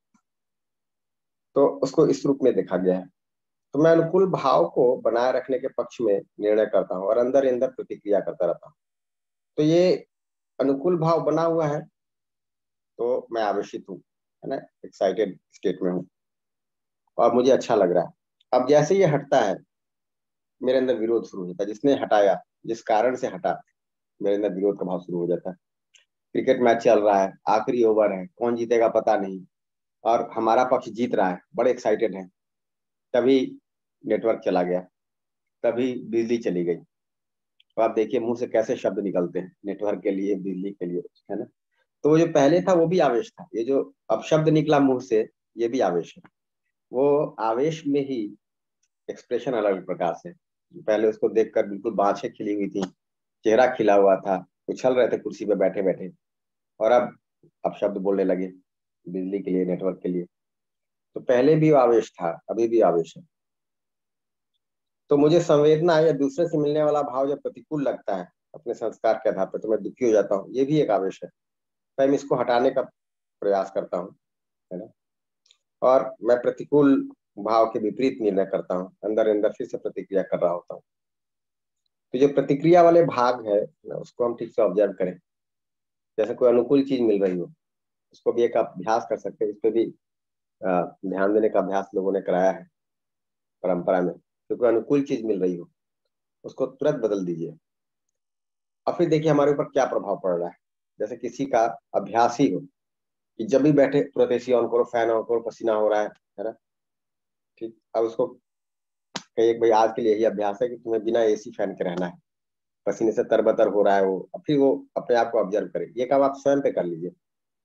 तो उसको इस रूप में देखा गया है। तो मैं अनुकूल भाव को बनाए रखने के पक्ष में निर्णय करता हूँ और अंदर अंदर प्रतिक्रिया करता रहता हूँ। तो ये अनुकूल भाव बना हुआ है तो मैं आवेशित हूँ, है ना, एक्साइटेड स्टेट में हूँ और मुझे अच्छा लग रहा है। अब जैसे ये हटता है मेरे अंदर विरोध शुरू होता है। जिसने हटाया, जिस कारण से हटा, मेरे अंदर विरोध का भाव शुरू हो जाता है। क्रिकेट मैच चल रहा है, आखिरी ओवर है, कौन जीतेगा पता नहीं, और हमारा पक्ष जीत रहा है, बड़े एक्साइटेड है। तभी नेटवर्क चला गया, तभी बिजली चली गई। तो आप देखिए मुंह से कैसे शब्द निकलते हैं, नेटवर्क के लिए, बिजली के लिए, है ना। तो वो जो पहले था वो भी आवेश था, ये जो अब शब्द निकला मुंह से ये भी आवेश है। वो आवेश में ही एक्सप्रेशन अलग प्रकार से। पहले उसको देखकर बिल्कुल बाँछें खिली हुई थी, चेहरा खिला हुआ था, उछल रहे थे कुर्सी पे बैठे बैठे, और अब शब्द बोलने लगे बिजली के लिए, नेटवर्क के लिए। तो पहले भी आवेश था, अभी भी आवेश है। तो मुझे संवेदना या दूसरे से मिलने वाला भाव जब प्रतिकूल लगता है अपने संस्कार के आधार पर, तो मैं दुखी हो जाता हूँ। ये भी एक आवेश है। मैं इसको हटाने का प्रयास करता हूँ, है ना, और मैं प्रतिकूल भाव के विपरीत निर्णय करता हूँ, अंदर अंदर फिर से प्रतिक्रिया कर रहा होता हूँ। तो जो प्रतिक्रिया वाले भाग है ना, उसको हम ठीक से ऑब्जर्व करें। जैसे कोई अनुकूल चीज मिल रही हो, उसको भी एक अभ्यास कर सकते हैं। इस पे भी ध्यान देने का अभ्यास लोगों ने कराया है परंपरा में। क्योंकि अनुकूल चीज मिल रही हो उसको तुरंत बदल दीजिए और फिर देखिए हमारे ऊपर क्या प्रभाव पड़ रहा है। जैसे किसी का अभ्यास ही हो कि जब भी बैठे तुरंत एसी ऑन करो, फैन ऑन करो, पसीना हो रहा है ना, ठीक। अब उसको कहिए भाई आज के लिए यही अभ्यास है कि तुम्हें बिना एसी फैन के रहना है, पसीने से तरबतर हो रहा है वो, अब फिर वो अपने आप को ऑब्जर्व करे। ये काम आप स्वयं पे कर लीजिए।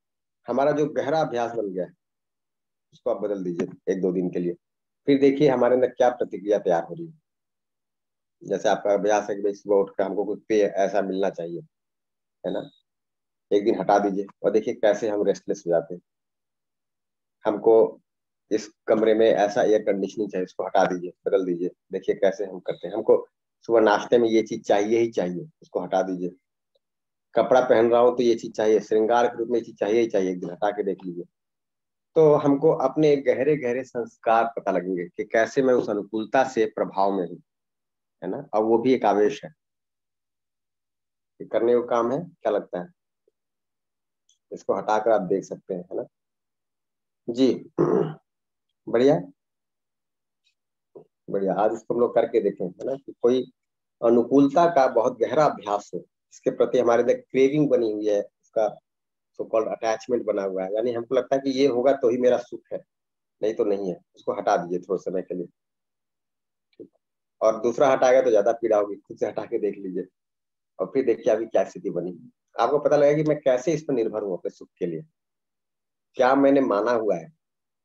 हमारा जो गहरा अभ्यास बन गया है उसको आप बदल दीजिए 1-2 दिन के लिए, फिर देखिए हमारे अंदर क्या प्रतिक्रिया तैयार हो रही है। जैसे आपका अभ्यास है कि भाई सुबह उठ कर हमको कुछ पे ऐसा मिलना चाहिए, है ना, एक दिन हटा दीजिए और देखिए कैसे हम रेस्टलेस हो जाते हैं। हमको इस कमरे में ऐसा एयर कंडीशनिंग चाहिए, उसको हटा दीजिए, बदल दीजिए, देखिए कैसे हम करते हैं। हमको सुबह नाश्ते में ये चीज चाहिए ही चाहिए, उसको हटा दीजिए। कपड़ा पहन रहा हूँ तो ये चीज चाहिए, श्रृंगार के रूप में ये चीज चाहिए ही चाहिए, एक दिन हटा के देख लीजिए। तो हमको अपने गहरे गहरे संस्कार पता लगेंगे कि कैसे मैं उस अनुकूलता से प्रभाव में हूँ, है ना। और वो भी एक आवेश है, ये करने का काम है। क्या लगता है? इसको हटाकर आप देख सकते हैं, है ना जी। बढ़िया बढ़िया, आज इसको हम लोग करके देखें, है ना, कि कोई अनुकूलता का बहुत गहरा अभ्यास हो, इसके प्रति हमारे अंदर क्रेविंग बनी हुई है, उसका सो कॉल्ड अटैचमेंट बना हुआ है, यानी हमको लगता है कि ये होगा तो ही मेरा सुख है, नहीं तो नहीं है। उसको हटा दीजिए थोड़े समय के लिए, और दूसरा हटाएगा तो ज्यादा पीड़ा होगी। खुद से हटा के देख लीजिए और फिर देखिए अभी क्या स्थिति बनी। आपको पता लगेगा कि मैं कैसे इस पर निर्भर हूँ अपने सुख के लिए, क्या मैंने माना हुआ है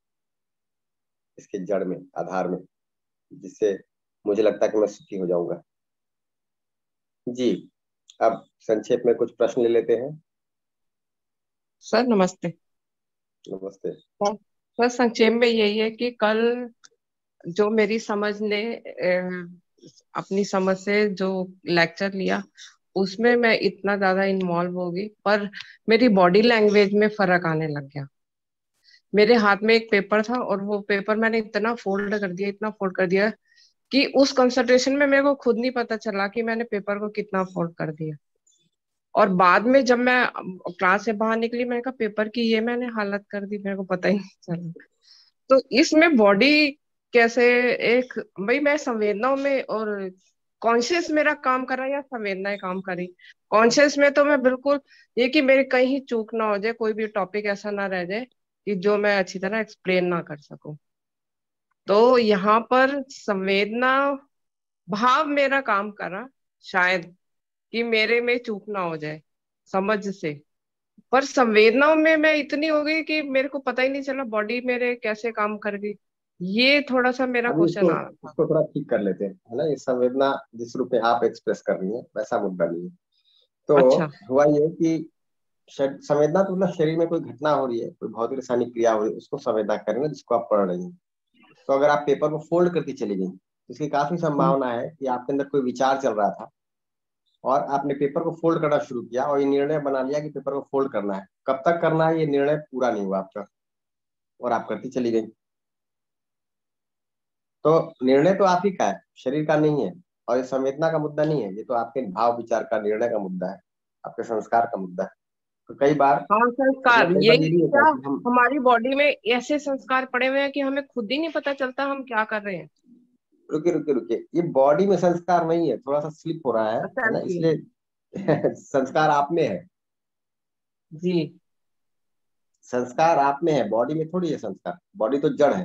इसके जड़ में, आधार में, जिससे मुझे लगता है कि मैं सुखी हो जाऊंगा। जी, अब संक्षेप में कुछ प्रश्न ले लेते हैं। सर नमस्ते। नमस्ते। सर संक्षेप में यही है कि कल जो मेरी समझ ने अपनी समझ से जो लेक्चर लिया उसमें मैं इतना ज्यादा इन्वॉल्व हो गई, पर मेरी बॉडी लैंग्वेज में फर्क आने लग गया। मेरे हाथ में एक पेपर था और वो पेपर मैंने इतना फोल्ड कर दिया, इतना फोल्ड कर दिया कि उस कंसंट्रेशन में मेरे को खुद नहीं पता चला कि मैंने पेपर को कितना फोल्ड कर दिया। और बाद में जब मैं क्लास से बाहर निकली, मैंने कहा पेपर की ये मैंने हालत कर दी, मेरे को पता ही नहीं चला। तो इसमें बॉडी कैसे, एक भाई मैं संवेदनाओं में और कॉन्शियस मेरा काम कर रहा है या संवेदनाएं काम कर रही। कॉन्शियस में तो मैं बिल्कुल ये कि मेरे कहीं चूक ना हो जाए, कोई भी टॉपिक ऐसा ना रह जाए कि जो मैं अच्छी तरह एक्सप्लेन ना कर सकूं। तो यहाँ पर संवेदना भाव मेरा काम करा, शायद कि मेरे में चूक ना हो जाए समझ से। पर संवेदनाओं में मैं इतनी हो गई कि मेरे को पता ही नहीं चला बॉडी मेरे कैसे काम कर गई। ये थोड़ा सा मेरा अभी क्वेश्चन आ रहा था। इसको थोड़ा ठीक कर लेते हैं, है ना। ये संवेदना जिस रूप में आप एक्सप्रेस कर रही है वैसा मुद्दा नहीं है। तो अच्छा। हुआ ये कि संवेदना तो मतलब शरीर में कोई घटना हो रही है, कोई भौतिक रासायनिक क्रिया हो रही है, उसको संवेदना करेंगे जिसको आप पढ़ रही हैं। तो अगर आप पेपर को फोल्ड करके चली गई तो इसकी काफी संभावना है कि आपके अंदर कोई विचार चल रहा था और आपने पेपर को फोल्ड करना शुरू किया और ये निर्णय बना लिया कि पेपर को फोल्ड करना है। कब तक करना है ये निर्णय पूरा नहीं हुआ आपका और आप करती चली गई। तो निर्णय तो आप ही का है, शरीर का नहीं है। और ये संवेदना का मुद्दा नहीं है, ये तो आपके भाव विचार का, निर्णय का मुद्दा है, आपके संस्कार का मुद्दा है। तो कई बार हाँ संस्कार, ये यही भी होता क्या है कि हम हमारी बॉडी में ऐसे संस्कार पड़े हुए हैं कि हमें खुद ही नहीं पता चलता हम क्या कर रहे हैं। रुके रुके रुके, ये बॉडी में संस्कार नहीं है, थोड़ा सा स्लिप हो रहा अच्छा है ना, जी। इसलिए संस्कार आप में है, जी संस्कार आप में है, बॉडी में थोड़ी है संस्कार। बॉडी तो जड़ है।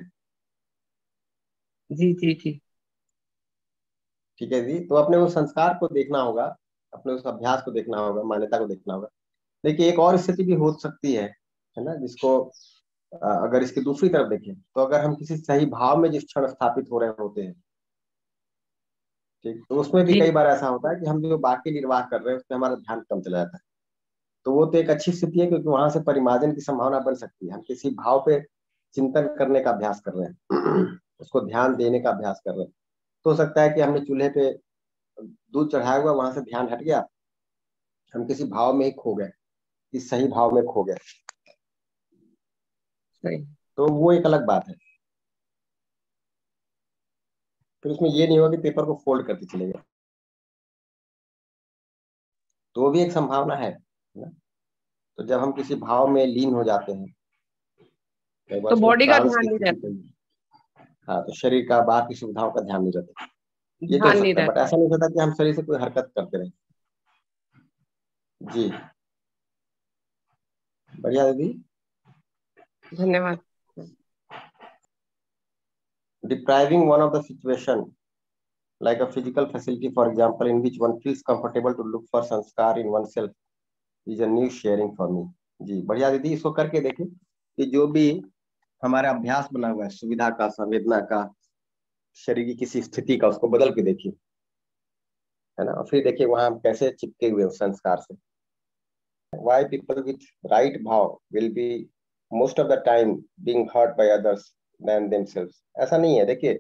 जी जी जी। ठीक है जी। तो अपने उस संस्कार को देखना होगा, अपने उस अभ्यास को देखना होगा, मान्यता को देखना होगा। देखिए एक और स्थिति भी हो सकती है ना, जिसको अगर इसकी दूसरी तरफ देखें तो अगर हम किसी सही भाव में जिस क्षण स्थापित हो रहे होते हैं, ठीक, तो उसमें भी जी कई बार ऐसा होता है कि हम जो बाकी निर्वाह कर रहे हैं उसमें हमारा ध्यान कम चला जाता है। तो वो तो एक अच्छी स्थिति है, क्योंकि वहां से परिमार्जन की संभावना बन सकती है। हम किसी भाव पे चिंतन करने का अभ्यास कर रहे हैं, उसको ध्यान देने का अभ्यास कर रहे हैं। तो हो सकता है कि हमने चूल्हे पे दूध चढ़ाया हुआ, वहां से ध्यान हट गया, हम किसी भाव में ही खो गए, इस सही भाव में खो गए। सही। तो वो एक अलग बात है। फिर उसमें ये नहीं होगा कि पेपर को फोल्ड करके चले गए, तो वो भी एक संभावना है ना। तो जब हम किसी भाव में लीन हो जाते हैं, कई बार तो उसको बॉडी का ट्रांस ध्यान की नहीं स्थिति रहता। कहते हैं। हाँ, तो शरीर का, बाहर की सुविधाओं का ध्यान नहीं रहता। ये तो हो ध्यान नहीं सकता है, बट रहता। ऐसा नहीं होता कि हम शरीर से कोई हरकत करते रहे। जी बढ़िया दीदी। धन्यवाद। Depriving one of the situation, like a physical facility, for example, in which one feels comfortable to look for sanskar in oneself, is a new sharing for me. जी बढ़िया दीदी, इसको करके देखें कि जो भी हमारा अभ्यास बना हुआ है सुविधा का, संवेदना का, शरीर की किसी स्थिति का, उसको बदल के देखिए, है ना। और फिर देखिए वहां हम कैसे चिपके हुए उस संस्कार से। Why people with right भाव will be most of the time being hurt by others than themselves? ऐसा नहीं है। देखिए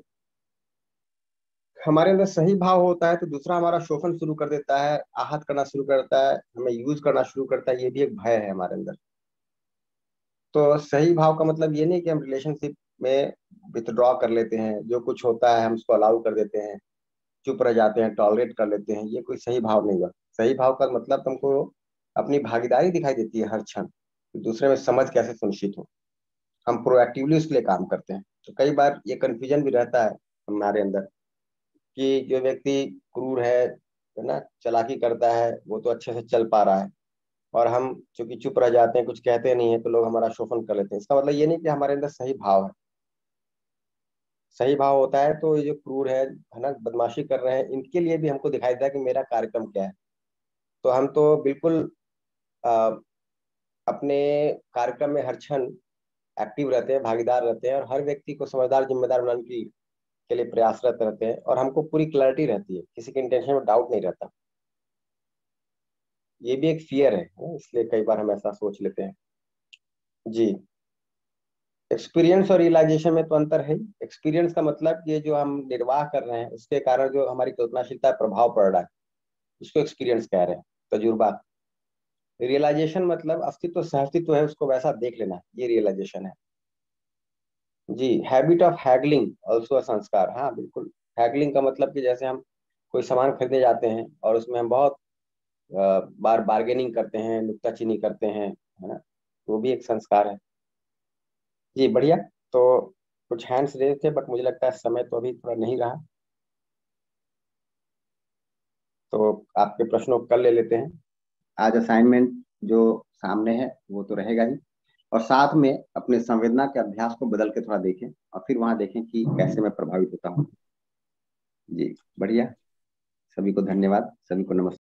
हमारे अंदर सही भाव होता है तो दूसरा हमारा शोषण शुरू कर देता है, आहत करना शुरू करता है, हमें यूज करना शुरू करता है, ये भी एक भय है हमारे अंदर। तो सही भाव का मतलब ये नहीं कि हम रिलेशनशिप में विथड्रॉ कर लेते हैं, जो कुछ होता है हम उसको अलाउ कर देते हैं, चुप रह जाते हैं, टॉलरेट कर लेते हैं, ये कोई सही भाव नहीं हुआ। सही भाव का मतलब तुमको अपनी भागीदारी दिखाई देती है हर क्षण, दूसरे में समझ कैसे सुनिश्चित हो, हम प्रोएक्टिवली उसके लिए काम करते हैं। तो कई बार ये कंफ्यूजन भी रहता है हमारे अंदर कि जो व्यक्ति क्रूर है ना, चालाकी करता है, वो तो अच्छे से चल पा रहा है, और हम चूंकि चुप रह जाते हैं, कुछ कहते नहीं है, तो लोग हमारा शोषण कर लेते हैं। इसका मतलब ये नहीं कि हमारे अंदर सही भाव है। सही भाव होता है तो ये जो क्रूर है ना, बदमाशी कर रहे हैं, इनके लिए भी हमको दिखाई देता है कि मेरा कार्यक्रम क्या है। तो हम तो बिल्कुल आ, अपने कार्यक्रम में हर क्षण एक्टिव रहते हैं, भागीदार रहते हैं, और हर व्यक्ति को समझदार जिम्मेदार बनाने के लिए प्रयासरत रहते हैं, और हमको पूरी क्लैरिटी रहती है, किसी के इंटेंशन में डाउट नहीं रहता। ये भी एक फियर है, इसलिए कई बार हम ऐसा सोच लेते हैं। जी, एक्सपीरियंस और रियलाइजेशन में तो अंतर है। एक्सपीरियंस का मतलब ये जो हम निर्वाह कर रहे हैं उसके कारण जो हमारी कल्पनाशीलता पर प्रभाव पड़ रहा है, उसको एक्सपीरियंस कह रहे हैं, तजुर्बा। रियलाइजेशन मतलब अस्तित्व सहअस्तित्व है, उसको वैसा देख लेना, ये रियलाइजेशन है। जी, हैबिट ऑफ हैगलिंग ऑल्सो संस्कार। हाँ बिल्कुल, हैगलिंग का मतलब कि जैसे हम कोई सामान खरीदने जाते हैं और उसमें हम बहुत बार बार्गेनिंग करते हैं, नुक्ताचीनी करते हैं, है ना, वो भी एक संस्कार है। जी बढ़िया। तो कुछ हैंड्स रेज थे, बट मुझे लगता है समय तो अभी थोड़ा नहीं रहा, तो आपके प्रश्नों को कल ले लेते हैं। आज असाइनमेंट जो सामने है वो तो रहेगा ही, और साथ में अपने संवेदना के अभ्यास को बदल के थोड़ा देखें, और फिर वहां देखें कि कैसे मैं प्रभावित होता हूँ। जी बढ़िया, सभी को धन्यवाद, सभी को नमस्कार।